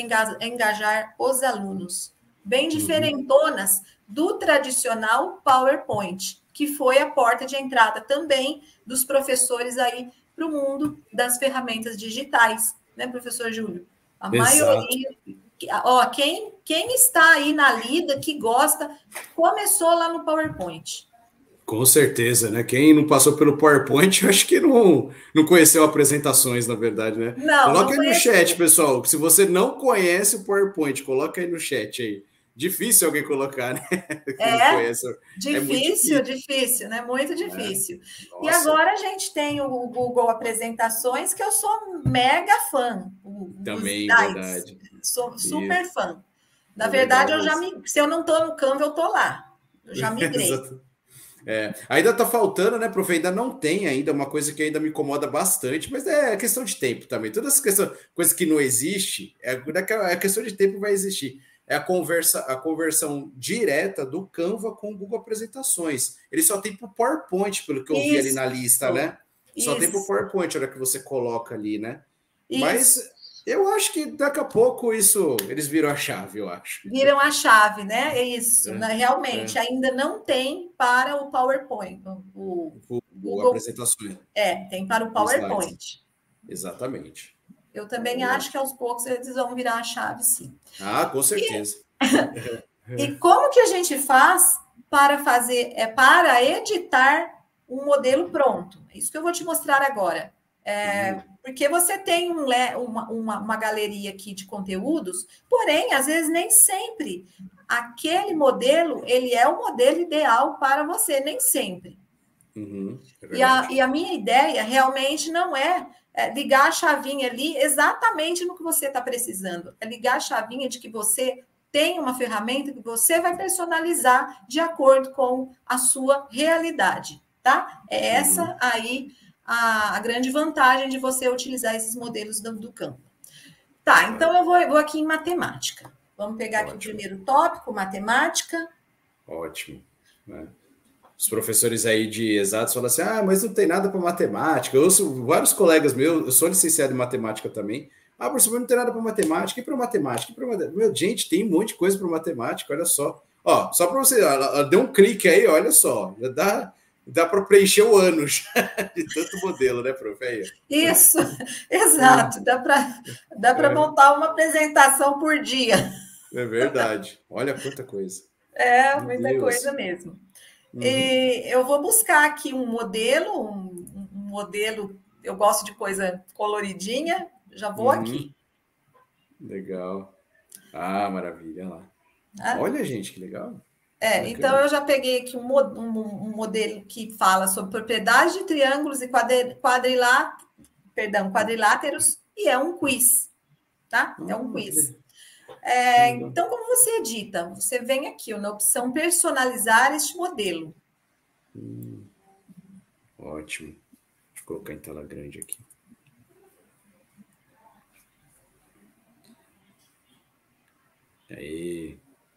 engajar os alunos. Bem diferentonas do tradicional PowerPoint, que foi a porta de entrada também dos professores aí para o mundo das ferramentas digitais, né, professor Júlio? A Exato. Maioria, ó, quem, quem está aí na lida, que gosta, começou lá no PowerPoint. Com certeza, né? Quem não passou pelo PowerPoint, eu acho que não, não conheceu apresentações, na verdade, né? Não, Coloca não aí no conheço. chat, pessoal. Se você não conhece o PowerPoint, coloca aí no chat aí. Difícil alguém colocar, né? Que não É conhece. É muito difícil, difícil, difícil, né? Muito né? difícil. E Nossa, agora a gente tem o Google Apresentações, que eu sou mega fã, o Google também, Slides, verdade. sou super Isso. fã. Na É legal verdade, eu já mesmo. me, se eu não estou no Canva, eu estou lá. Eu já migrei. Exato. É, ainda tá faltando, né, prof? Ainda não tem ainda uma coisa que ainda me incomoda bastante, mas é questão de tempo também. Toda essa questão, coisa que não existe, é, é questão de tempo vai existir. É a conversa, a conversão direta do Canva com o Google Apresentações. Ele só tem para o PowerPoint, pelo que eu vi ali Isso, na lista, né? Só tem para o isso, PowerPoint, a hora que você coloca ali, né? Mas isso. eu acho que daqui a pouco isso eles viram a chave, eu acho. Viram a chave, né? É isso, É, né? Realmente, é. ainda não tem para o PowerPoint. O O, o Google apresentações, é, tem para o o slides. PowerPoint. Exatamente. Eu também Olha. acho que aos poucos eles vão virar a chave, sim. Ah, com E, certeza. e como que a gente faz para fazer, é para editar um modelo pronto? É isso que eu vou te mostrar agora. É, Hum, porque você tem um, uma, uma, uma galeria aqui de conteúdos, porém, às vezes nem sempre aquele modelo ele é o modelo ideal para você, nem sempre. uhum, é E a, verdade. e a minha ideia realmente não é, é ligar a chavinha ali exatamente no que você está precisando. É ligar a chavinha de que você tem uma ferramenta que você vai personalizar de acordo com a sua realidade, tá? É essa Uhum, aí a, a grande vantagem de você utilizar esses modelos do, do campo. Tá, então tá, eu vou, eu vou aqui em matemática. Vamos pegar aqui o ótimo, primeiro tópico, matemática. ótimo. Né? Os professores aí de exatos falam assim: ah, mas não tem nada para matemática. Eu ouço vários colegas meus, eu sou licenciado em matemática também. Ah, professor, mas não tem nada para matemática. E para matemática? E para matemática? Meu, gente, tem um monte de coisa para matemática, olha só. Ó, só para você, ó, dê um clique aí, olha só, já dá, dá para preencher o ano já de tanto modelo, né, prof? Aí, Isso, exato. Dá para dá para é, montar uma apresentação por dia. é verdade. Olha quanta coisa. É Meu muita coisa Deus. mesmo. Uhum, E eu vou buscar aqui um modelo, um, um modelo. Eu gosto de coisa coloridinha. Já vou uhum, aqui. legal. Ah, maravilha, olha lá. Tá? Olha, gente, que legal. É, então Bacana. eu já peguei aqui um, um, um modelo que fala sobre propriedades de triângulos e quadrilá, perdão, quadriláteros e é um quiz, tá? É um Ah, que, quiz. le- que É, legal. então, como você edita? Você vem aqui ó, na opção personalizar este modelo. Hum, ótimo. Deixa eu colocar em tela grande aqui. Aí,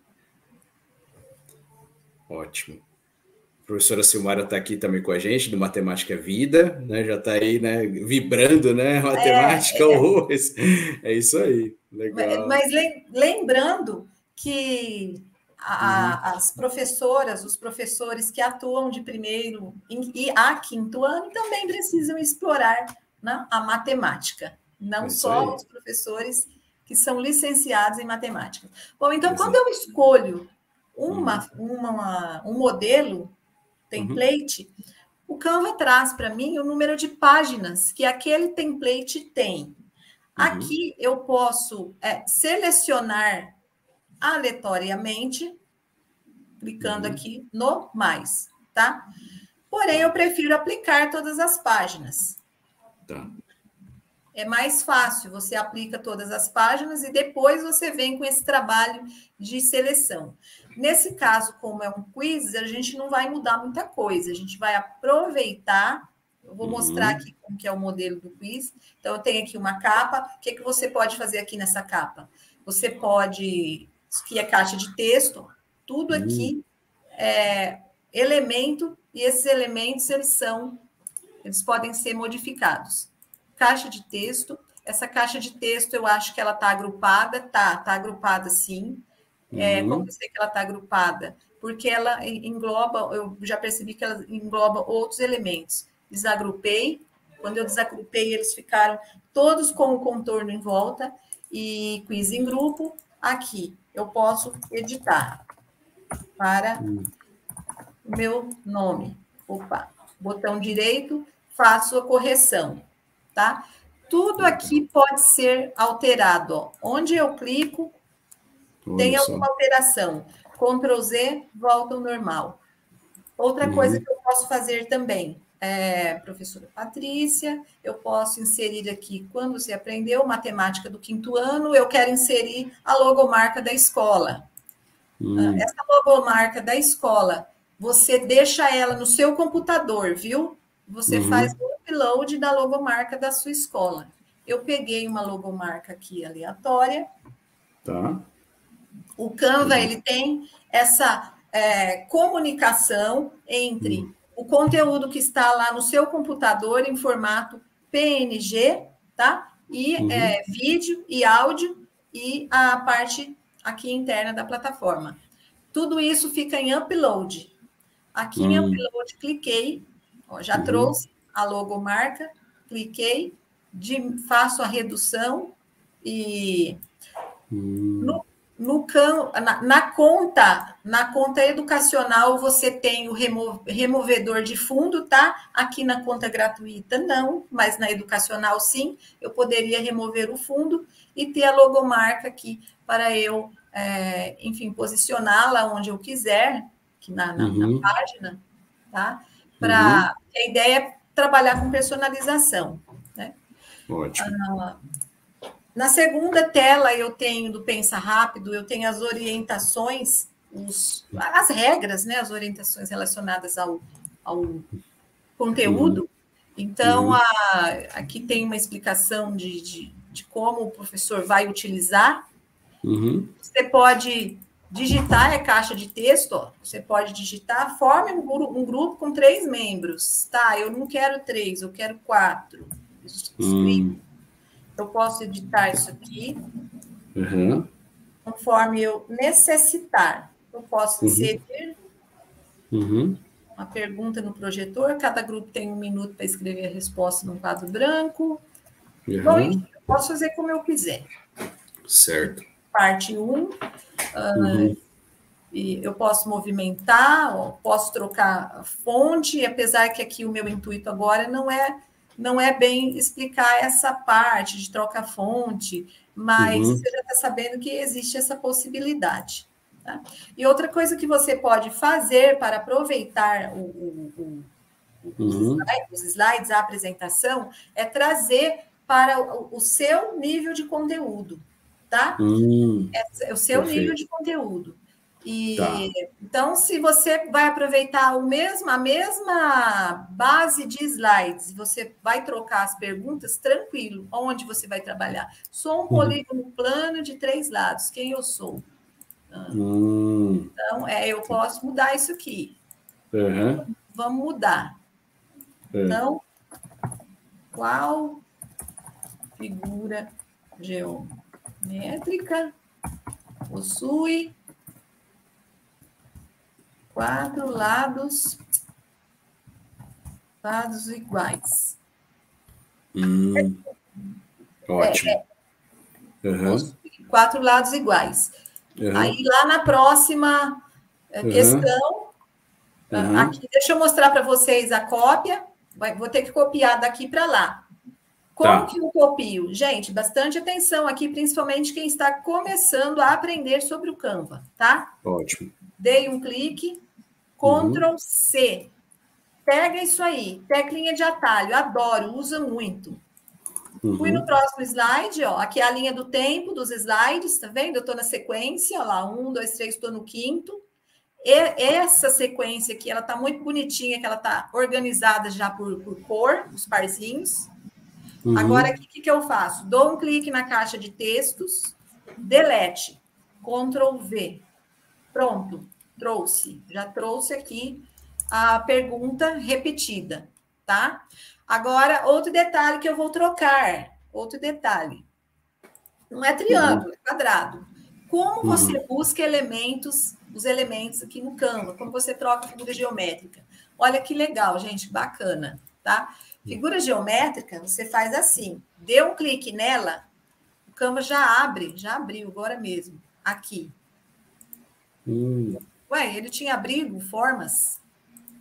ótimo. A professora Silmara está aqui também com a gente, do Matemática Vida, né? Já está aí, né? Vibrando, né? Matemática, É, é, horrores. É isso aí. Legal. mas lembrando que Uhum, a, as professoras, os professores que atuam de primeiro e a quinto ano também precisam explorar, né, a matemática, não é isso só aí. os professores que são licenciados em matemática. Bom, então, quando Exato. eu escolho uma, Uhum, uma, um modelo, uhum, template, o Canva traz para mim o número de páginas que aquele template tem. uhum, Aqui eu posso é, selecionar aleatoriamente, clicando uhum. aqui no mais, tá? Porém, eu Tá, prefiro aplicar todas as páginas. tá. É mais fácil, você aplica todas as páginas e depois você vem com esse trabalho de seleção. Nesse caso, como é um quiz, a gente não vai mudar muita coisa, a gente vai aproveitar. Eu vou mostrar Uhum, aqui como que é o modelo do quiz. Então, eu tenho aqui uma capa. O que, que você pode fazer aqui nessa capa? Você pode, isso aqui é caixa de texto, tudo uhum, aqui é elemento, e esses elementos, eles são, eles podem ser modificados. Caixa de texto, essa caixa de texto, eu acho que ela está agrupada, tá, tá agrupada sim. É, como eu uhum, sei que ela está agrupada? Porque ela engloba, eu já percebi que ela engloba outros elementos. Desagrupei, quando eu desagrupei, eles ficaram todos com o contorno em volta, e quiz em grupo, aqui eu posso editar para o meu nome. Opa, botão direito, faço a correção, tá? Tudo aqui pode ser alterado, ó. Onde eu clico, Olha tem só. alguma alteração. Ctrl Z, volta ao normal. Outra coisa Uhum. que eu posso fazer também, é, professora Patrícia, eu posso inserir aqui, quando você aprendeu matemática do quinto ano, eu quero inserir a logomarca da escola. Hum. Essa logomarca da escola, você deixa ela no seu computador, viu? Você Uhum. faz o upload da logomarca da sua escola. Eu peguei uma logomarca aqui aleatória. Tá. O Canva, Uhum. ele tem essa é, comunicação entre Uhum. o conteúdo que está lá no seu computador em formato P N G, tá? E Uhum. é, vídeo e áudio e a parte aqui interna da plataforma. Tudo isso fica em upload. Aqui em Hum. upload, cliquei, ó, já Uhum. trouxe a logomarca, cliquei, de, faço a redução e Hum. no, no can, na, na conta, na conta educacional você tem o remo, removedor de fundo, tá? Aqui na conta gratuita não, mas na educacional sim, eu poderia remover o fundo e ter a logomarca aqui para eu, é, enfim, posicioná-la onde eu quiser, aqui na, na, na Uhum. página, tá? Para Uhum. a ideia é trabalhar com personalização, né? Ótimo. Ah, na segunda tela, eu tenho do Pensa Rápido, eu tenho as orientações, os, as regras, né, as orientações relacionadas ao, ao conteúdo. Uhum. Então, Uhum. a, aqui tem uma explicação de, de, de como o professor vai utilizar. Uhum. Você pode digitar, é caixa de texto, ó, você pode digitar, forme um, um grupo com três membros. Tá, eu não quero três, eu quero quatro. Escreve. Hum. Eu posso editar isso aqui, Uhum. conforme eu necessitar. Eu posso Uhum. inserir Uhum. uma pergunta no projetor, cada grupo tem um minuto para escrever a resposta num quadro branco. Bom, Uhum. enfim, eu posso fazer como eu quiser. Certo. Parte um, Uhum. uh, e eu posso movimentar, ó, posso trocar a fonte, apesar que aqui o meu intuito agora não é não é bem explicar essa parte de troca-fonte, mas Uhum. você já está sabendo que existe essa possibilidade. Tá? E outra coisa que você pode fazer para aproveitar o, o, o, os, Uhum. slides, os slides, a apresentação, é trazer para o, o seu nível de conteúdo, tá? Hum. É o seu Perfeito. nível de conteúdo. E Tá. então, se você vai aproveitar o mesmo, a mesma base de slides, você vai trocar as perguntas, tranquilo. Onde você vai trabalhar? Sou um polígono plano de três lados. Quem eu sou? Hum. Então, é, eu posso mudar isso aqui. Uhum. Vamos mudar. Então, qual figura geométrica possui quatro lados lados iguais? Hum. Ótimo. Uhum. Quatro lados iguais. Uhum. Aí, lá na próxima Uhum. questão, Uhum. aqui, deixa eu mostrar para vocês a cópia. Vou ter que copiar daqui para lá. Como Tá. que eu copio? Gente, bastante atenção aqui, principalmente quem está começando a aprender sobre o Canva, tá? Ótimo. Dei um clique, Uhum. control C. Pega isso aí, teclinha de atalho, adoro, usa muito. Fui no Uhum. próximo slide, ó. Aqui é a linha do tempo dos slides, tá vendo? Eu estou na sequência, ó lá, um, dois, três, estou no quinto. E essa sequência aqui, ela tá muito bonitinha, que ela tá organizada já por, por cor, os parzinhos. Uhum. Agora, o que, que eu faço? Dou um clique na caixa de textos, delete, control V. Pronto, trouxe. Já trouxe aqui a pergunta repetida, tá? Agora, outro detalhe que eu vou trocar. Outro detalhe. Não é triângulo, Uhum. é quadrado. Como você Uhum. busca elementos, os elementos aqui no Canva? Como você troca figura geométrica? Olha que legal, gente, bacana, tá? Figura geométrica, você faz assim. Dê um clique nela, o Canva já abre, já abriu agora mesmo, aqui. Hum. Ué, ele tinha abrigo, formas?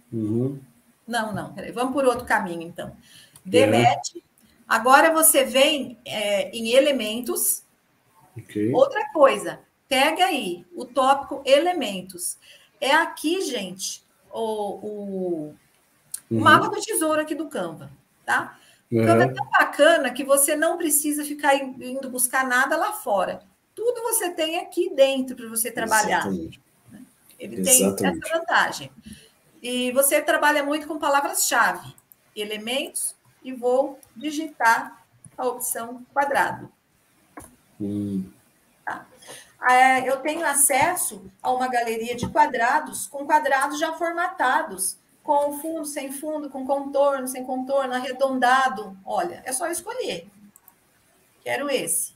Uhum. Não, não, peraí, vamos por outro caminho, então. Delete. Uhum. Agora você vem é, em elementos. Okay. Outra coisa, pega aí o tópico elementos. É aqui, gente, o, o, o mapa do tesouro aqui do Canva, tá? O Canva é tão bacana que você não precisa ficar indo buscar nada lá fora. Tudo você tem aqui dentro para você trabalhar. Exatamente. Ele Exatamente. tem essa vantagem. E você trabalha muito com palavras-chave, elementos, e vou digitar a opção quadrado. Hum. Tá? É, eu tenho acesso a uma galeria de quadrados, com quadrados já formatados, com fundo, sem fundo, com contorno, sem contorno, arredondado. Olha, é só escolher. Quero esse.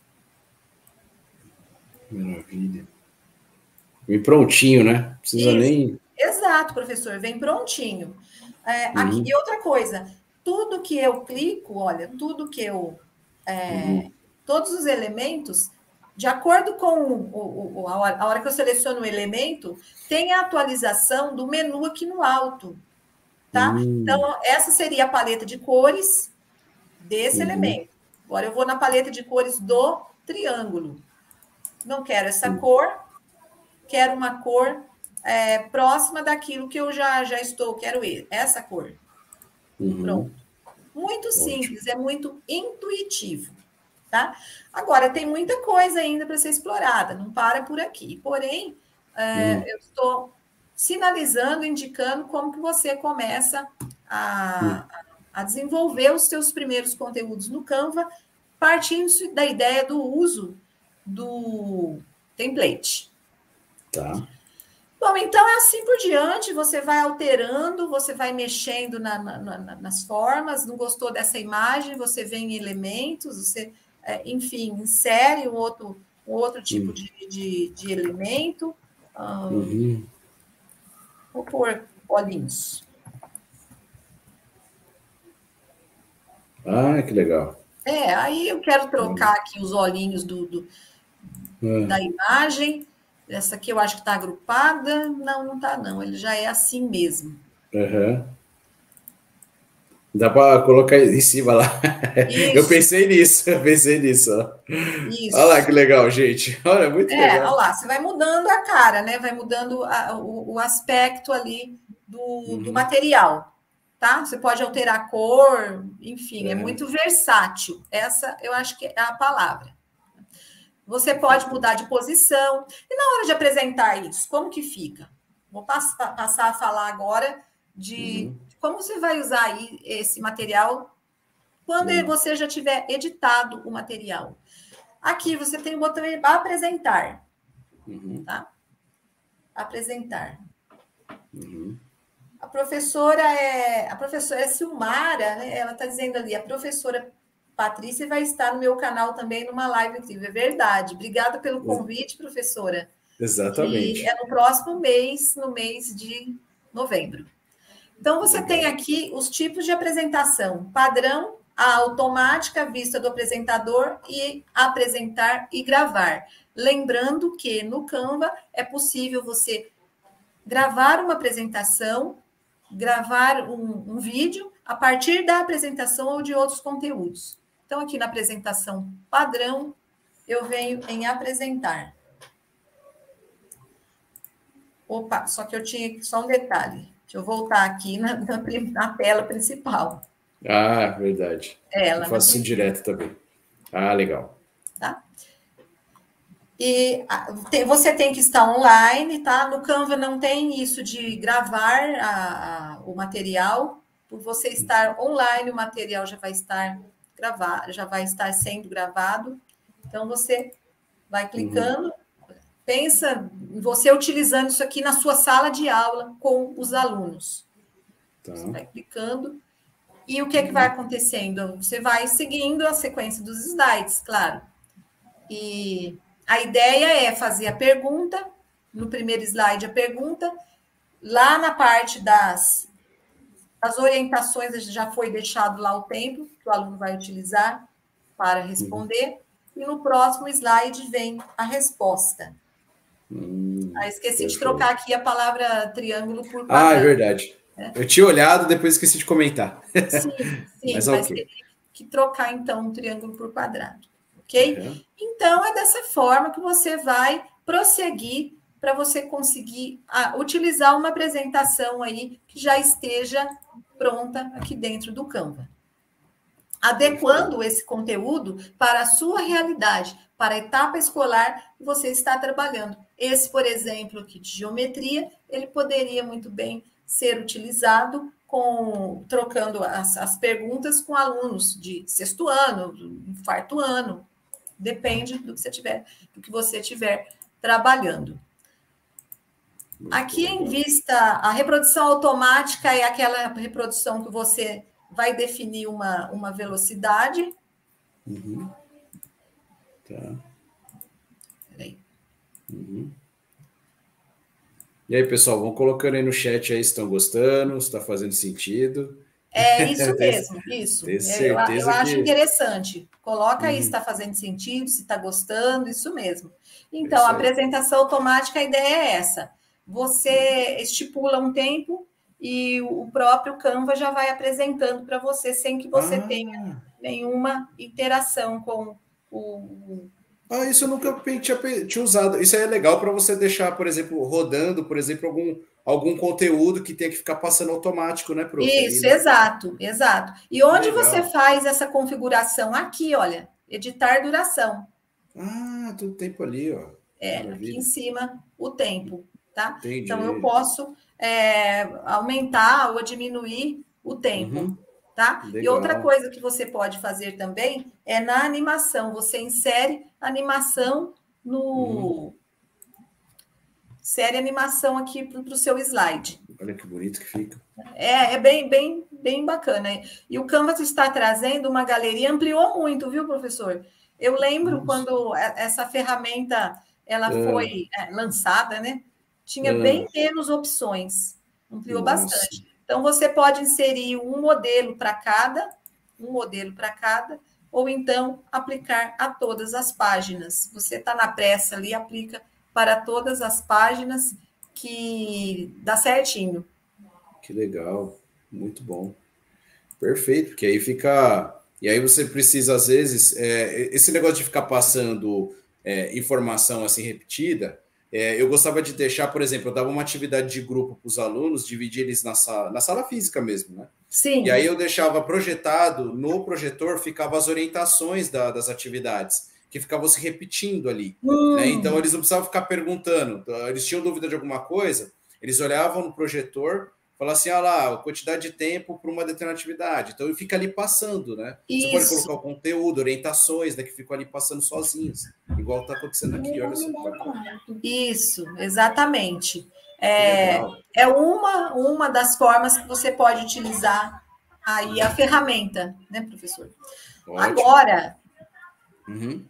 Maravilha. Vem prontinho, né? Não precisa Isso. nem... Exato, professor, vem prontinho. É, uhum. Aqui, e outra coisa, tudo que eu clico, olha, tudo que eu... É, uhum. Todos os elementos... De acordo com o, o, a, hora, a hora que eu seleciono o elemento, tem a atualização do menu aqui no alto, tá? Hum. Então, essa seria a paleta de cores desse uhum. elemento. Agora, eu vou na paleta de cores do triângulo. Não quero essa uhum. cor, quero uma cor é, próxima daquilo que eu já, já estou, quero essa cor. Uhum. Pronto. Muito simples, Ótimo. É muito intuitivo. Tá? Agora, tem muita coisa ainda para ser explorada, não para por aqui. Porém, é, hum. eu estou sinalizando, indicando como que você começa a, hum. a desenvolver os seus primeiros conteúdos no Canva, partindo da ideia do uso do template. Tá. Bom, então é assim por diante, você vai alterando, você vai mexendo na, na, na, nas formas, não gostou dessa imagem, você vem em elementos, você... enfim, insere um outro, um outro tipo uhum. de, de, de elemento. Um, uhum. Vou pôr olhinhos. Ah, que legal. É, aí eu quero trocar uhum. aqui os olhinhos do, do uhum. da imagem. Essa aqui eu acho que está agrupada. Não, não está, não. Ele já é assim mesmo. Uhum. Dá para colocar em cima lá. Isso. Eu pensei nisso, eu pensei nisso. Isso. Olha lá que legal, gente. Olha, muito é, legal. Olha lá, você vai mudando a cara, né? Vai mudando a, o, o aspecto ali do, uhum. do material, tá? Você pode alterar a cor, enfim, é. é muito versátil. Essa eu acho que é a palavra. Você pode mudar de posição. E na hora de apresentar isso, como que fica? Vou passar, passar a falar agora de... Uhum. Como você vai usar aí esse material quando uhum. você já tiver editado o material? Aqui você tem o botão apresentar. Uhum. Tá? Apresentar. Uhum. A professora é a professora é Silmara, né? Ela está dizendo ali, a professora Patrícia vai estar no meu canal também numa live incrível. É verdade. Obrigada pelo convite, professora. Exatamente. E é no próximo mês, no mês de novembro. Então, você Legal. Tem aqui os tipos de apresentação. Padrão, a automática, a vista do apresentador e apresentar e gravar. Lembrando que no Canva é possível você gravar uma apresentação, gravar um, um vídeo a partir da apresentação ou de outros conteúdos. Então, aqui na apresentação padrão, eu venho em apresentar. Opa, só que eu tinha só um detalhe. Deixa eu voltar aqui na, na, na tela principal. Ah, verdade. Ela, eu faço isso direto também. Ah, legal. Tá? E tem, você tem que estar online, tá? No Canva não tem isso de gravar a, a, o material. Por você estar online, o material já vai estar gravado, já vai estar sendo gravado. Então, você vai clicando... Uhum. Pensa em você utilizando isso aqui na sua sala de aula com os alunos. Tá. Você vai clicando. E o que, é que vai acontecendo? Você vai seguindo a sequência dos slides, claro. E a ideia é fazer a pergunta, no primeiro slide a pergunta, lá na parte das, das orientações, já foi deixado lá o tempo que o aluno vai utilizar para responder, uhum. e no próximo slide vem a resposta. Hum, ah, esqueci perfeito. De trocar aqui a palavra triângulo por quadrado. Ah, é verdade. Eu tinha olhado, depois esqueci de comentar. Sim, sim, mas, mas okay. teria que trocar, então, um triângulo por quadrado, ok? Uhum. Então, é dessa forma que você vai prosseguir para você conseguir ah, utilizar uma apresentação aí que já esteja pronta aqui dentro do Canva. Adequando esse conteúdo para a sua realidade, para a etapa escolar que você está trabalhando. Esse, por exemplo, aqui de geometria, ele poderia muito bem ser utilizado com trocando as, as perguntas com alunos de sexto ano, do quarto ano, depende do que você tiver, do que você tiver trabalhando. Muito Aqui legal. Em vista, a reprodução automática é aquela reprodução que você vai definir uma, uma velocidade. Uhum. Tá. Peraí. Uhum. E aí, pessoal, vão colocando aí no chat aí se estão gostando, se está fazendo sentido. É isso mesmo, isso. Tenho certeza eu, eu acho que... interessante. Coloca aí uhum. se está fazendo sentido, se está gostando, isso mesmo. Então, a apresentação automática, a ideia é essa. Você estipula um tempo e o próprio Canva já vai apresentando para você, sem que você ah. tenha nenhuma interação com o... Ah, isso eu nunca tinha, tinha usado. Isso aí é legal para você deixar, por exemplo, rodando, por exemplo, algum, algum conteúdo que tenha que ficar passando automático, né, prof? Isso, aí, né? exato, exato. E onde você faz essa configuração? Aqui, olha, editar duração. Ah, todo tempo ali, ó. É, Maravilha. Aqui em cima, o tempo, tá? Entendi. Então, eu posso é, aumentar ou diminuir o tempo, uhum. tá? Legal. E outra coisa que você pode fazer também é na animação. Você insere animação no... Uhum. Insere animação aqui para o seu slide. Olha que bonito que fica. É, é bem, bem, bem bacana. E o Canvas está trazendo uma galeria, ampliou muito, viu, professor? Eu lembro Nossa. Quando essa ferramenta ela é. foi lançada, né? Tinha é. bem menos opções, ampliou Nossa. Bastante. Então, você pode inserir um modelo para cada, um modelo para cada, ou então aplicar a todas as páginas. Você está na pressa ali, aplica para todas as páginas que dá certinho. Que legal, muito bom. Perfeito, porque aí fica... E aí você precisa, às vezes, é, esse negócio de ficar passando é, informação assim repetida, é, eu gostava de deixar, por exemplo, eu dava uma atividade de grupo para os alunos, dividir eles na sala, na sala física mesmo, né? Sim. E aí eu deixava projetado, no projetor ficavam as orientações da, das atividades, que ficavam se repetindo ali. Hum. Né? Então eles não precisavam ficar perguntando, eles tinham dúvida de alguma coisa, eles olhavam no projetor, falavam assim, ah lá, a quantidade de tempo para uma determinada atividade. Então fica ali passando, né? Isso. Você pode colocar o conteúdo, orientações, né, que ficam ali passando sozinhos, igual está acontecendo aqui, olha só. Isso, exatamente. É, é uma, uma das formas que você pode utilizar aí a ferramenta, né, professor? Ótimo. Agora, uhum.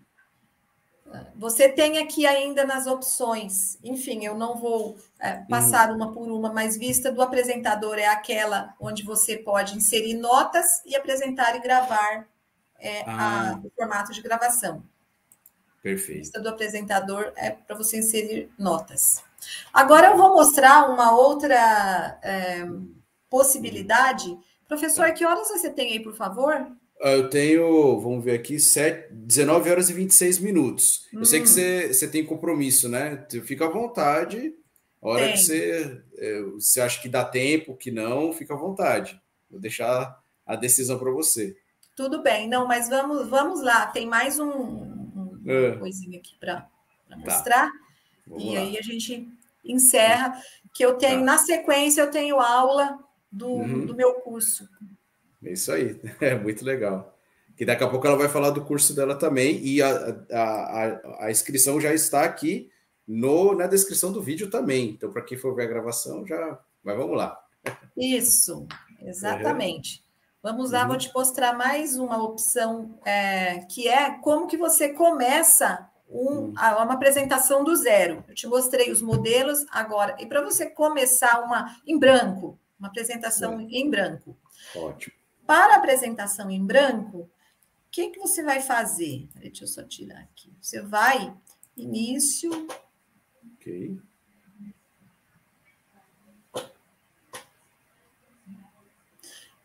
Você tem aqui ainda nas opções, enfim, eu não vou é, passar uhum. uma por uma, mas vista do apresentador é aquela onde você pode inserir notas e apresentar e gravar é, ah. a, o formato de gravação. Perfeito. Vista do apresentador é para você inserir notas. Agora eu vou mostrar uma outra é, possibilidade. Uhum. Professor, que horas você tem aí, por favor? Eu tenho, vamos ver aqui, sete, dezenove horas e vinte e seis minutos. Hum. Eu sei que você, você tem compromisso, né? Fica à vontade. A hora tem. Que você, você acha que dá tempo, que não, fica à vontade. Vou deixar a decisão para você. Tudo bem. Não, mas vamos, vamos lá. Tem mais um, um uma é. coisinha aqui para mostrar. Tá. E lá. Aí a gente encerra. Que eu tenho, tá. Na sequência, eu tenho aula do, uhum. do meu curso. É isso aí, é muito legal. Que daqui a pouco ela vai falar do curso dela também, e a, a, a, a inscrição já está aqui no, na descrição do vídeo também. Então, para quem for ver a gravação, já. Mas vamos lá. Isso, exatamente. Uhum. Vamos lá, uhum. Vou te mostrar mais uma opção, é, que é como que você começa um, uhum. uma apresentação do zero. Eu te mostrei os modelos agora. E para você começar uma em branco, uma apresentação é. Em branco. Ótimo. Para a apresentação em branco, o que, que você vai fazer? Deixa eu só tirar aqui. Você vai, início. Ok.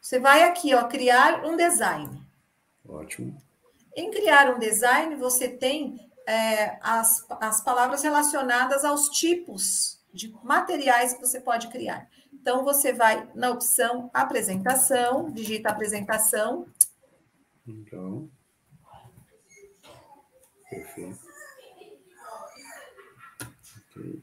Você vai aqui, ó, criar um design. Ótimo. Em criar um design, você tem é, as, as palavras relacionadas aos tipos de materiais que você pode criar. Então, você vai na opção apresentação, digita apresentação. Então, perfeito. Okay.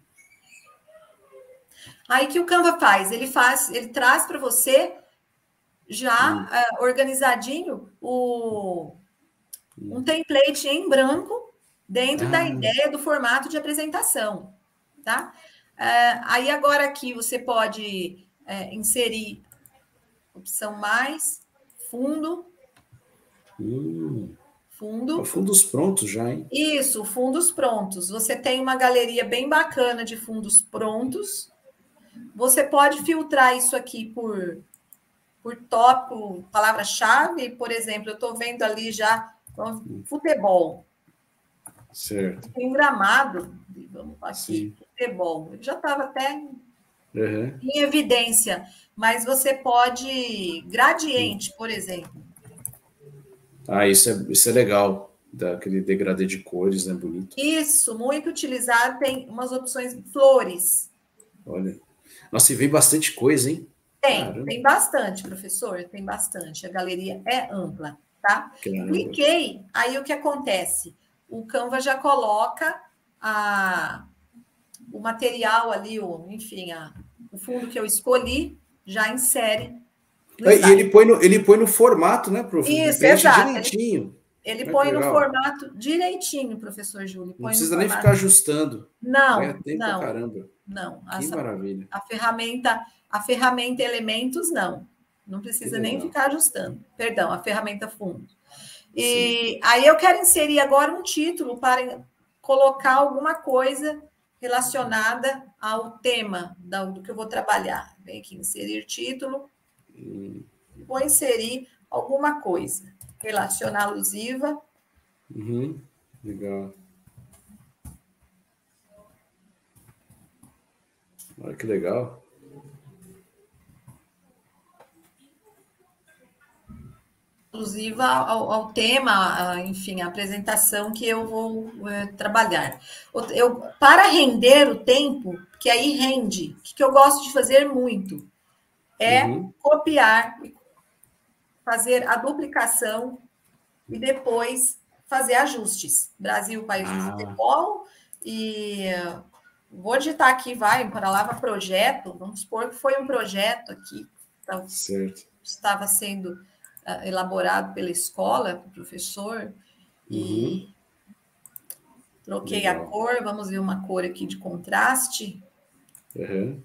Aí, o que o Canva faz? Ele faz, ele traz para você já hum. uh, organizadinho o, hum. um template em branco dentro ah. da ideia do formato de apresentação, tá? Uh, aí, agora aqui, você pode uh, inserir opção mais, fundo. Hum. Fundo. Fundos prontos já, hein? Isso, fundos prontos. Você tem uma galeria bem bacana de fundos prontos. Você pode filtrar isso aqui por, por tópico, palavra-chave. Por exemplo, eu estou vendo ali já futebol. Certo. Tem um gramado, vamos aqui, Sim. futebol. Ele já estava até uhum. em evidência, mas você pode gradiente, Sim. por exemplo. Ah, isso é, isso é legal, daquele degradê de cores, né? Bonito. Isso, muito utilizado. Tem umas opções flores. Olha. Nossa, e vem bastante coisa, hein? Tem, Caramba. tem bastante, professor, tem bastante. A galeria é ampla, tá? Caramba. Cliquei, aí o que acontece? O Canva já coloca a, o material ali, o, enfim, a, o fundo que eu escolhi, já insere. É, e ele põe, no, ele põe no formato, né, prof? Isso, exato. Direitinho. Ele, ele põe no formato direitinho, professor Júlio. Não precisa nem ficar ajustando. Não, Ganha tempo não. pra caramba. Não. Que essa, maravilha. A ferramenta, a ferramenta elementos, não. Não precisa nem ficar ajustando. Perdão, a ferramenta fundo. E Sim. aí eu quero inserir agora um título para colocar alguma coisa relacionada ao tema do que eu vou trabalhar. Vem aqui, inserir título. Hum. Vou inserir alguma coisa. Relacionar alusiva. Uhum. Legal. Olha que legal. Alusiva ao, ao tema, a, enfim, a apresentação que eu vou é, trabalhar. Eu, para render o tempo, que aí rende, o que eu gosto de fazer muito, é uhum. copiar, fazer a duplicação e depois fazer ajustes. Brasil, país ah. de futebol, e vou digitar aqui, vai, para lá, projeto, vamos supor que foi um projeto aqui, então, certo. estava sendo uh, elaborado pela escola, pelo professor, uhum. e troquei Legal. a cor, vamos ver uma cor aqui de contraste. Uhum.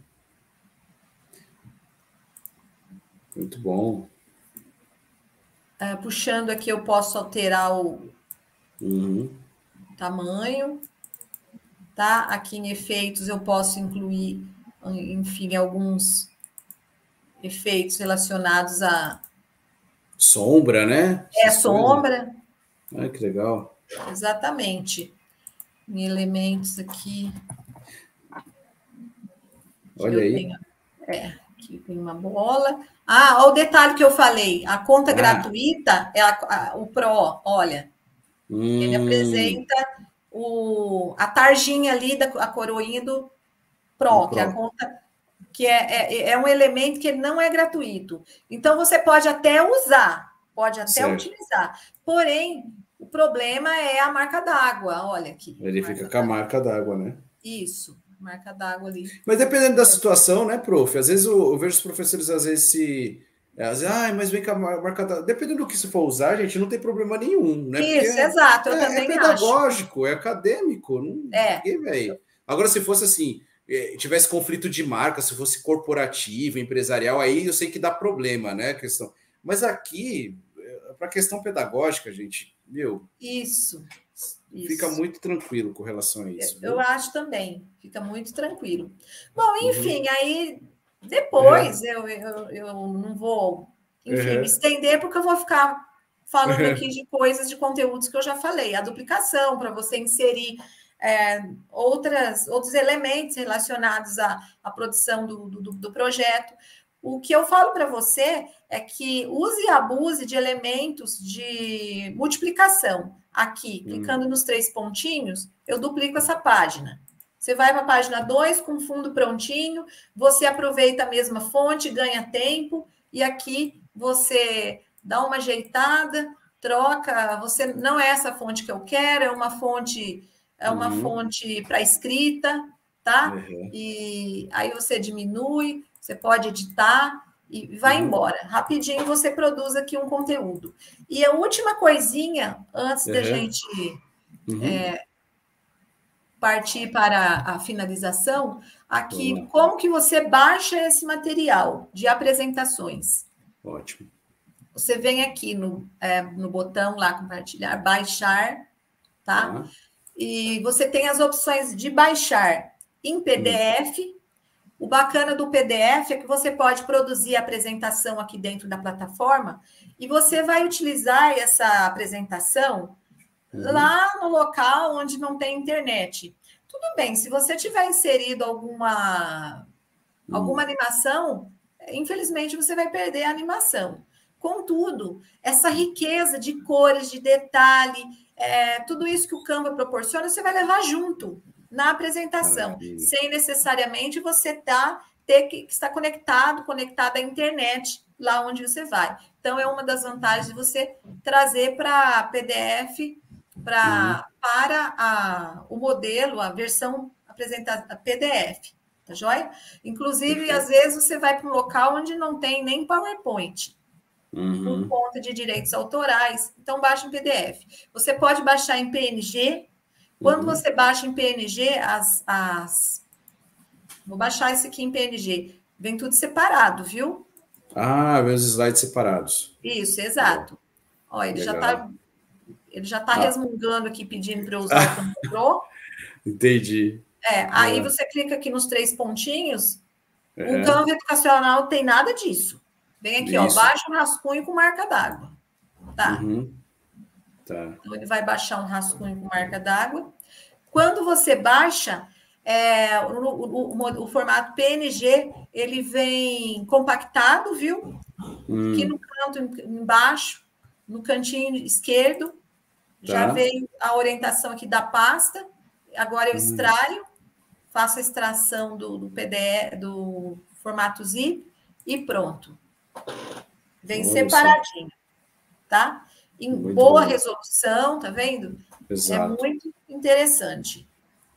Muito bom. Uh, puxando aqui, eu posso alterar o uhum. tamanho, tá? Aqui em efeitos eu posso incluir, enfim, alguns efeitos relacionados a... Sombra, né? É, Essas sombra. Ai, que legal. Exatamente. Em elementos aqui... Olha aí. Tenho, é, aqui tem uma bola... Ah, olha o detalhe que eu falei. A conta ah. gratuita é a, a, o Pro, olha. Hum. Ele apresenta o, a tarjinha ali, da, a coroinha do Pro, que é a conta, que é, é, é um elemento que não é gratuito. Então, você pode até usar, pode até certo. utilizar. Porém, o problema é a marca d'água, olha aqui. Ele fica com a marca d'água, né? Isso. Marca d'água ali. Mas dependendo da situação, né, prof? Às vezes eu, eu vejo os professores, às vezes, se... Às vezes, ah, mas vem com a marca d'água. Dependendo do que se for usar, gente, não tem problema nenhum, né? Isso, Porque exato, eu é, também é pedagógico, acho. é acadêmico. Não... É. Véio. Agora, se fosse assim, tivesse conflito de marca, se fosse corporativo, empresarial, aí eu sei que dá problema, né? A questão. Mas aqui, para questão pedagógica, gente, meu... Isso. Fica Isso. muito tranquilo com relação a isso. Eu, eu acho também, fica muito tranquilo. Bom, enfim, uhum. aí depois uhum. eu, eu, eu não vou, enfim, uhum. me estender, porque eu vou ficar falando uhum. aqui de coisas, de conteúdos que eu já falei. A duplicação, para você inserir é, outras, outros elementos relacionados à, à produção do, do, do projeto. O que eu falo para você é que use e abuse de elementos de multiplicação. Aqui, clicando hum. nos três pontinhos, eu duplico essa página. Você vai para a página dois com fundo prontinho, você aproveita a mesma fonte, ganha tempo, e aqui você dá uma ajeitada, troca, você não é essa fonte que eu quero, é uma fonte, é uma uhum. fonte para escrita, tá? Uhum. E aí você diminui, você pode editar e vai uhum. embora. Rapidinho você produz aqui um conteúdo. E a última coisinha, antes uhum. da gente uhum. é, partir para a finalização, aqui, uhum. como que você baixa esse material de apresentações? Ótimo. Você vem aqui no, é, no botão lá, compartilhar, baixar, tá? Uhum. E você tem as opções de baixar em P D F. Uhum. O bacana do P D F é que você pode produzir a apresentação aqui dentro da plataforma e você vai utilizar essa apresentação uhum. lá no local onde não tem internet. Tudo bem, se você tiver inserido alguma, uhum. alguma animação, infelizmente você vai perder a animação. Contudo, essa riqueza de cores, de detalhe, é, tudo isso que o Canva proporciona, você vai levar junto na apresentação, Maravilha. Sem necessariamente você tá, ter que estar conectado, conectado à internet, lá onde você vai. Então, é uma das vantagens de você trazer para P D F, pra, uhum. para a, o modelo, a versão apresentada P D F, tá joia? Inclusive, Perfeito. Às vezes, você vai para um local onde não tem nem PowerPoint, uhum. por conta de direitos autorais, então baixa em P D F. Você pode baixar em P N G. Quando uhum. você baixa em P N G, as, as... vou baixar esse aqui em P N G, vem tudo separado, viu? Ah, vem os slides separados. Isso, exato. Ó, ele Legal. já está ele já tá ah. resmungando aqui, pedindo para eu usar o Canva Pro. Entendi. É, aí é. você clica aqui nos três pontinhos, é. O Canva Educacional tem nada disso. Vem aqui, Isso. ó, baixa um rascunho com marca d'água. Tá. Uhum. Tá. Então, ele vai baixar um rascunho com marca d'água. Quando você baixa, é, o, o, o, o formato P N G, ele vem compactado, viu? Hum. Aqui no canto embaixo, no cantinho esquerdo, tá. já vem a orientação aqui da pasta. Agora eu extraio, hum. faço a extração do, do P D F, do formato zip e pronto. Vem Olha separadinho, só. Tá? Em muito boa bom. Resolução, tá vendo? Exato. É muito interessante.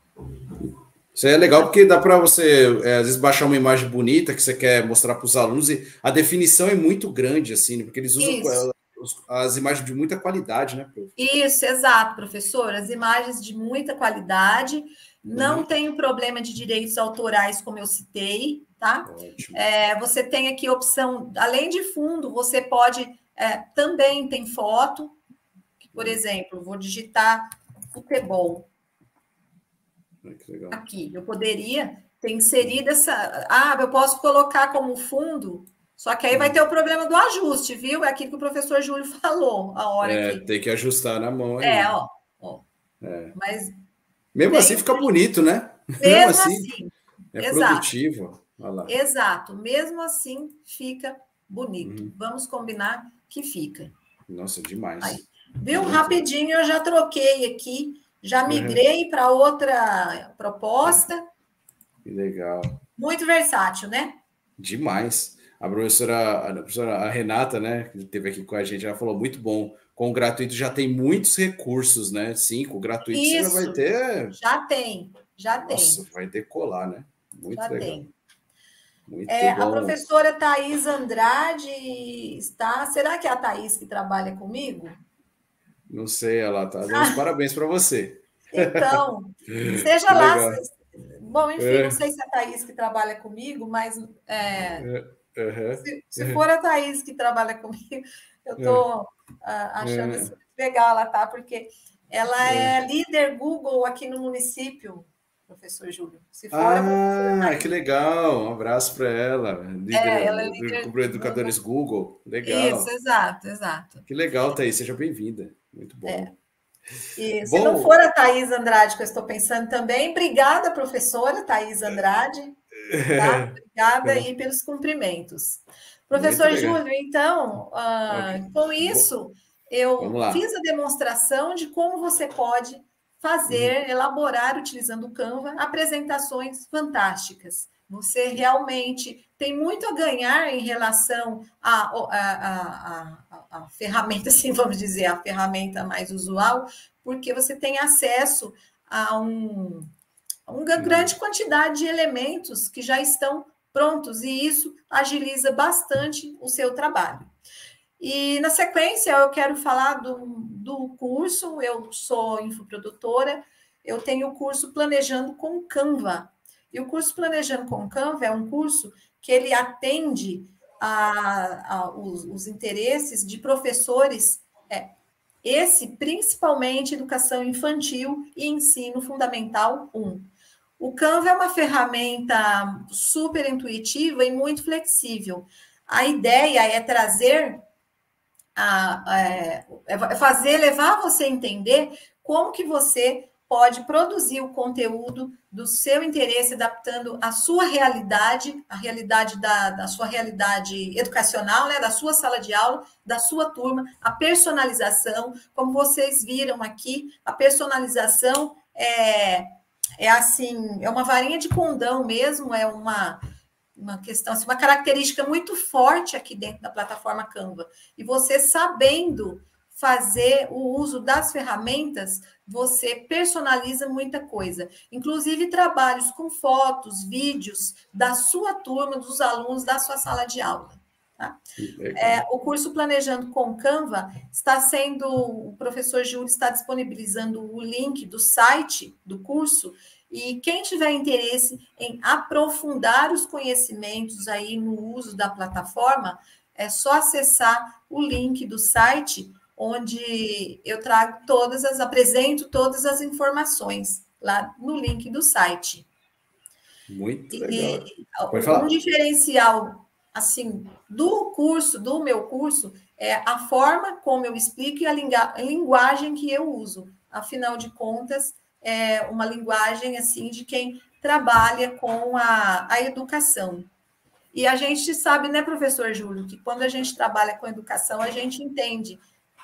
Isso é legal porque dá para você, é, às vezes, baixar uma imagem bonita que você quer mostrar para os alunos e a definição é muito grande, assim, porque eles usam Isso. as imagens de muita qualidade, né? Isso, exato, professor. As imagens de muita qualidade, não uhum. tem problema de direitos autorais, como eu citei, tá? É, você tem aqui a opção, além de fundo, você pode, é, também tem foto, que, por exemplo, vou digitar futebol. Que legal. Aqui, eu poderia ter inserido essa... Ah, eu posso colocar como fundo, só que aí vai ter o problema do ajuste, viu? É aquilo que o professor Júlio falou a hora é, que... tem que ajustar na mão aí. É, ó. ó. É. Mas... Mesmo assim fica bonito, né? Mesmo, Mesmo assim, assim. É exato. Produtivo. Olha lá. Exato. Mesmo assim fica bonito. Uhum. Vamos combinar que fica. Nossa, demais. Aí. Viu? Muito Rapidinho eu já troquei aqui. Já migrei uhum. para outra proposta. Que legal. Muito versátil, né? Demais. A professora, a professora a Renata, né, que esteve aqui com a gente, ela falou muito bom. Com o gratuito já tem muitos recursos, né? Sim, com o gratuito Isso, você vai ter... Já tem, já tem. Nossa, vai decolar, né? Muito já legal. Tem. Muito é, bom. A professora Thaís Andrade está... Será que é a Thaís que trabalha comigo? Não sei, ela tá dando os parabéns para você. Então, seja lá. Bom, enfim, é. não sei se é a Thaís que trabalha comigo, mas é, uhum. se, se uhum. for a Thaís que trabalha comigo, eu estou uh, achando uhum. legal ela, tá? Porque ela é uhum. líder Google aqui no município, professor Júlio. Se for ah, que legal! Um abraço para ela. Líder, é, ela é líder Google Educadores Google. Google. Legal. Isso, exato, exato. Que legal, Thaís. Seja bem-vinda. Muito bom. É. E se Bom, não for a Thaís Andrade, que eu estou pensando também, obrigada, professora Thaís Andrade. Tá? Obrigada aí pelos cumprimentos. Professor Júlio, então, ah, okay. com isso, eu fiz a demonstração de como você pode fazer, uhum. elaborar, utilizando o Canva, apresentações fantásticas. Você realmente tem muito a ganhar em relação à a, a, a, a ferramenta, assim, vamos dizer, a ferramenta mais usual, porque você tem acesso a um, uma grande quantidade de elementos que já estão prontos, e isso agiliza bastante o seu trabalho. E, na sequência, eu quero falar do, do curso. Eu sou infoprodutora, eu tenho o curso Planejando com Canva. E o curso Planejando com Canva é um curso que ele atende a, a, os, os interesses de professores, é, esse principalmente educação infantil e ensino fundamental um. O Canva é uma ferramenta super intuitiva e muito flexível. A ideia é trazer, a, a, é fazer, levar você a entender como que você pode produzir o conteúdo do seu interesse, adaptando a sua realidade, a realidade da, da sua realidade educacional, né, da sua sala de aula, da sua turma, a personalização, como vocês viram aqui, a personalização é, é assim, é uma varinha de condão mesmo, é uma, uma questão, assim, uma característica muito forte aqui dentro da plataforma Canva. E você sabendo fazer o uso das ferramentas, você personaliza muita coisa. Inclusive trabalhos com fotos, vídeos da sua turma, dos alunos da sua sala de aula. Tá? É, o curso Planejando com Canva está sendo, o professor Júlio está disponibilizando o link do site do curso, e quem tiver interesse em aprofundar os conhecimentos aí no uso da plataforma, é só acessar o link do site, onde eu trago todas as, apresento todas as informações lá no link do site. Muito legal. E, Pode falar. Um diferencial, assim, do curso, do meu curso, é a forma como eu explico e a linguagem que eu uso. Afinal de contas, é uma linguagem, assim, de quem trabalha com a, a educação. E a gente sabe, né, professor Júlio, que quando a gente trabalha com educação, a gente entende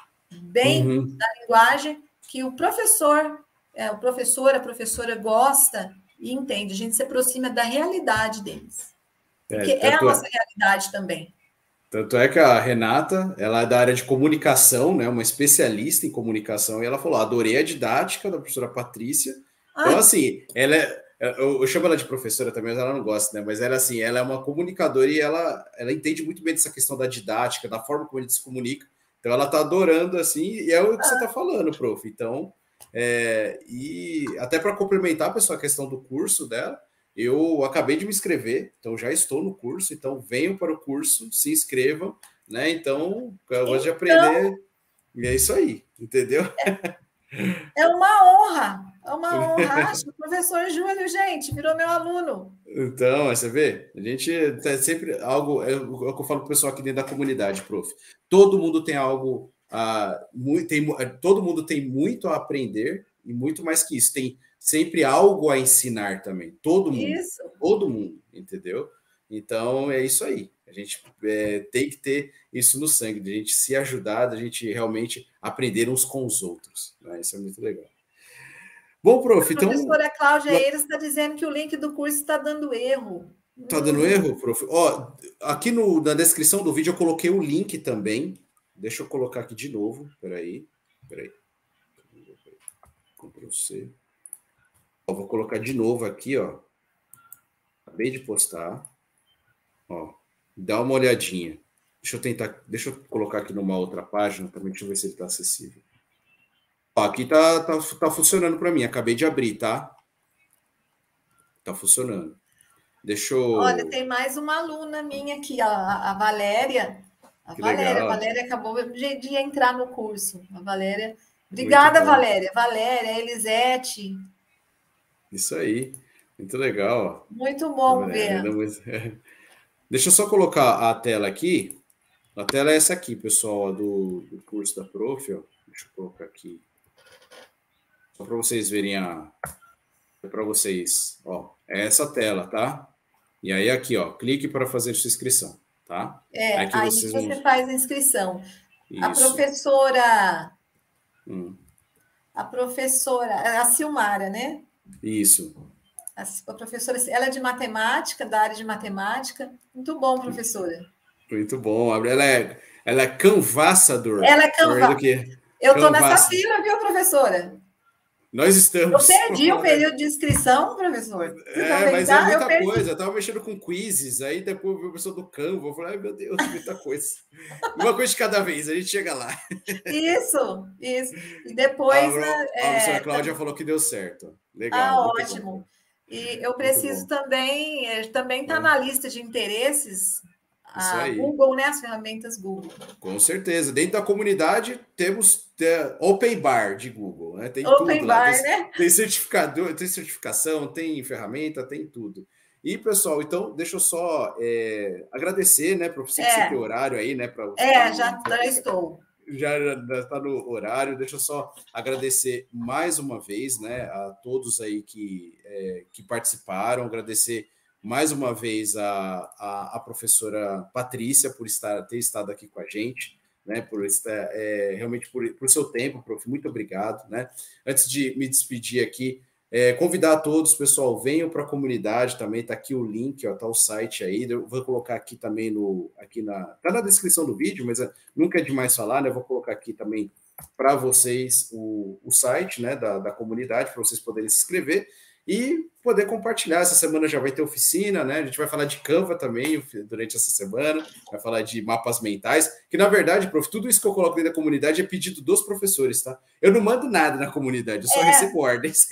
bem uhum. da linguagem que o professor, é, o professor, a professora gosta e entende. A gente se aproxima da realidade deles. Porque é, é a nossa é, realidade também. Tanto é que a Renata, ela é da área de comunicação, né, uma especialista em comunicação, e ela falou, adorei a didática da professora Patrícia. Ai. Então, assim, ela é, eu, eu chamo ela de professora também, mas ela não gosta, né? Mas ela, assim, ela é uma comunicadora e ela, ela entende muito bem dessa questão da didática, da forma como ele se comunica. Então, ela está adorando, assim, e é o que ah. você está falando, prof. Então, é, e até para complementar, pessoal, a questão do curso dela, eu acabei de me inscrever, então já estou no curso, então venham para o curso, se inscrevam, né? Então, eu gosto de aprender, e é isso aí, entendeu? É, é uma honra, é uma honra. Acho que o professor Júlio, gente, virou meu aluno. Então, você vê, a gente tem sempre algo, é o que eu falo para o pessoal aqui dentro da comunidade, prof. Todo mundo tem algo, ah, muito, tem, todo mundo tem muito a aprender, e muito mais que isso, tem sempre algo a ensinar também, todo mundo, isso. todo mundo, entendeu? Então, é isso aí, a gente é, tem que ter isso no sangue, de a gente se ajudar, de a gente realmente aprender uns com os outros, né? Isso é muito legal. Bom, prof, então... A professora Cláudia Eiras está dizendo que o link do curso está dando erro. Está dando hum. erro, prof? Ó, aqui no, na descrição do vídeo eu coloquei o link também, deixa eu colocar aqui de novo, peraí, peraí, Ctrl C. Ó, vou colocar de novo aqui, ó. Acabei de postar. Ó, dá uma olhadinha. Deixa eu tentar, deixa eu colocar aqui numa outra página também, deixa eu ver se ele está acessível. Ó, aqui tá, tá, tá funcionando para mim, acabei de abrir, tá? Tá funcionando. Deixa eu... Olha, tem mais uma aluna minha aqui, ó, a Valéria. A que Valéria, legal. A Valéria acabou de, de entrar no curso. A Valéria. Obrigada, Valéria. Valéria, Elisete. Isso aí. Muito legal. Muito bom ver. Deixa eu só colocar a tela aqui. A tela é essa aqui, pessoal, do, do curso da prof. Ó. Deixa eu colocar aqui. Só para vocês verem a... Para vocês. Ó, é essa tela, tá? E aí aqui, ó, clique para fazer sua inscrição, tá? É, aqui aí vocês você vão... faz a inscrição. Isso. A professora... Hum. A professora... A Silmara, né? Isso. A, a professora... Ela é de matemática, da área de matemática. Muito bom, professora. Muito bom. Ela é, ela é canvassador. Ela é canva... Que... Eu estou nessa fila, viu, professora? Nós estamos. Eu perdi o período de inscrição, professor. É, mas é muita eu coisa. Eu estava mexendo com quizzes, aí depois o professor do Canva, eu falei, ai meu Deus, muita coisa. Uma coisa de cada vez, a gente chega lá. Isso, isso. E depois. A, a professora é, Cláudia tá... falou que deu certo. Legal. Ah, ótimo. Bom. E eu preciso também, também está é. na lista de interesses. A Google, né? As ferramentas Google. Com certeza. Dentro da comunidade temos é, Open Bar de Google, né? Tem Open tudo Bar, lá. Tem, né? Tem certificador, tem certificação, tem ferramenta, tem tudo. E, pessoal, então, deixa eu só é, agradecer, né, para você é. que você tem horário aí, né? Pra, é, pra, já, já estou. Já está no horário. Deixa eu só agradecer mais uma vez, né, a todos aí que, é, que participaram, agradecer mais uma vez a, a, a professora Patrícia por estar, ter estado aqui com a gente, né, por estar, é, realmente por, por seu tempo, prof, muito obrigado, né? Antes de me despedir aqui, é, convidar a todos, pessoal, venham para a comunidade também, tá aqui o link, ó, tá o site aí, eu vou colocar aqui também no, aqui na, tá na descrição do vídeo, mas é, nunca é demais falar, né, eu vou colocar aqui também para vocês o, o site, né, da, da comunidade, para vocês poderem se inscrever, e poder compartilhar. Essa semana já vai ter oficina, né? A gente vai falar de Canva também durante essa semana, vai falar de mapas mentais, que na verdade, prof, tudo isso que eu coloco dentro da comunidade é pedido dos professores, tá? Eu não mando nada na comunidade, eu só é. recebo ordens.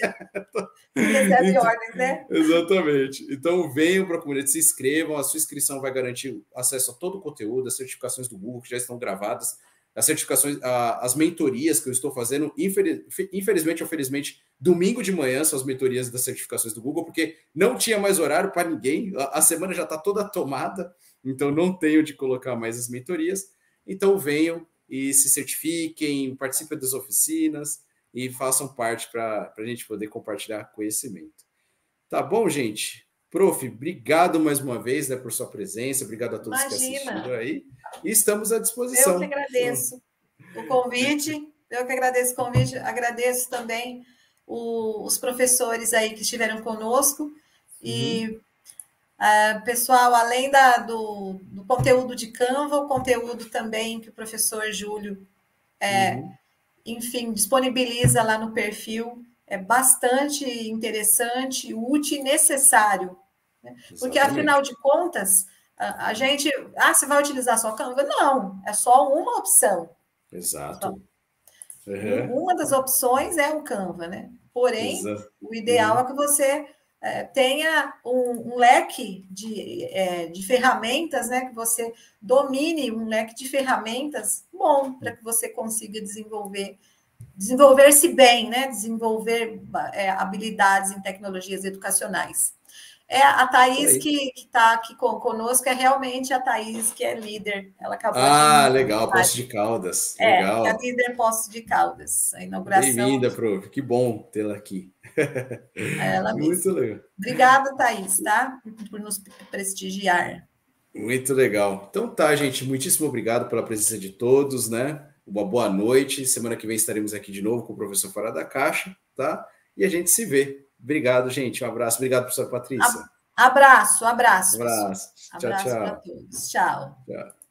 Recebe então, ordens, né? Exatamente. Então venham para a comunidade, se inscrevam, a sua inscrição vai garantir acesso a todo o conteúdo, as certificações do Google que já estão gravadas, as certificações, as mentorias que eu estou fazendo, infeliz, infelizmente ou felizmente, domingo de manhã são as mentorias das certificações do Google, porque não tinha mais horário para ninguém, a semana já está toda tomada, então não tenho de colocar mais as mentorias. Então venham e se certifiquem, participem das oficinas e façam parte para a gente poder compartilhar conhecimento. Tá bom, gente? Prof, obrigado mais uma vez, né, por sua presença, obrigado a todos Imagina. que assistiram aí, e estamos à disposição. Eu que agradeço o convite, eu que agradeço o convite, agradeço também o, os professores aí que estiveram conosco, e uhum. uh, pessoal, além da, do, do conteúdo de Canva, o conteúdo também que o professor Júlio, é, uhum. enfim, disponibiliza lá no perfil, é bastante interessante, útil e necessário. Porque, Exatamente. afinal de contas, a, a gente... Ah, você vai utilizar só Canva? Não, é só uma opção. Exato. Uhum. Uma das opções é o Canva, né? Porém, Exato. o ideal uhum. é que você é, tenha um, um leque de, é, de ferramentas, né? Que você domine um leque de ferramentas bom para que você consiga desenvolver, desenvolver-se bem, né? Desenvolver é, habilidades em tecnologias educacionais. É a Thaís que está aqui com, conosco, é realmente a Thaís que é líder. Ela acabou Ah, de legal, Poços de Caldas. É, legal. é a líder Poços de Caldas. A inauguração. Bem-vinda, prof. Que bom tê-la aqui. É ela Muito mesma. legal. Obrigada, Thaís, tá? Por nos prestigiar. Muito legal. Então tá, gente. Muitíssimo obrigado pela presença de todos, né? Uma boa noite. Semana que vem estaremos aqui de novo com o professor Fora da Caixa, tá? E a gente se vê. Obrigado, gente. Um abraço. Obrigado, professora Patrícia. Abraço, abraço. Abraço. Tchau, abraço tchau. para todos. Tchau. Tchau.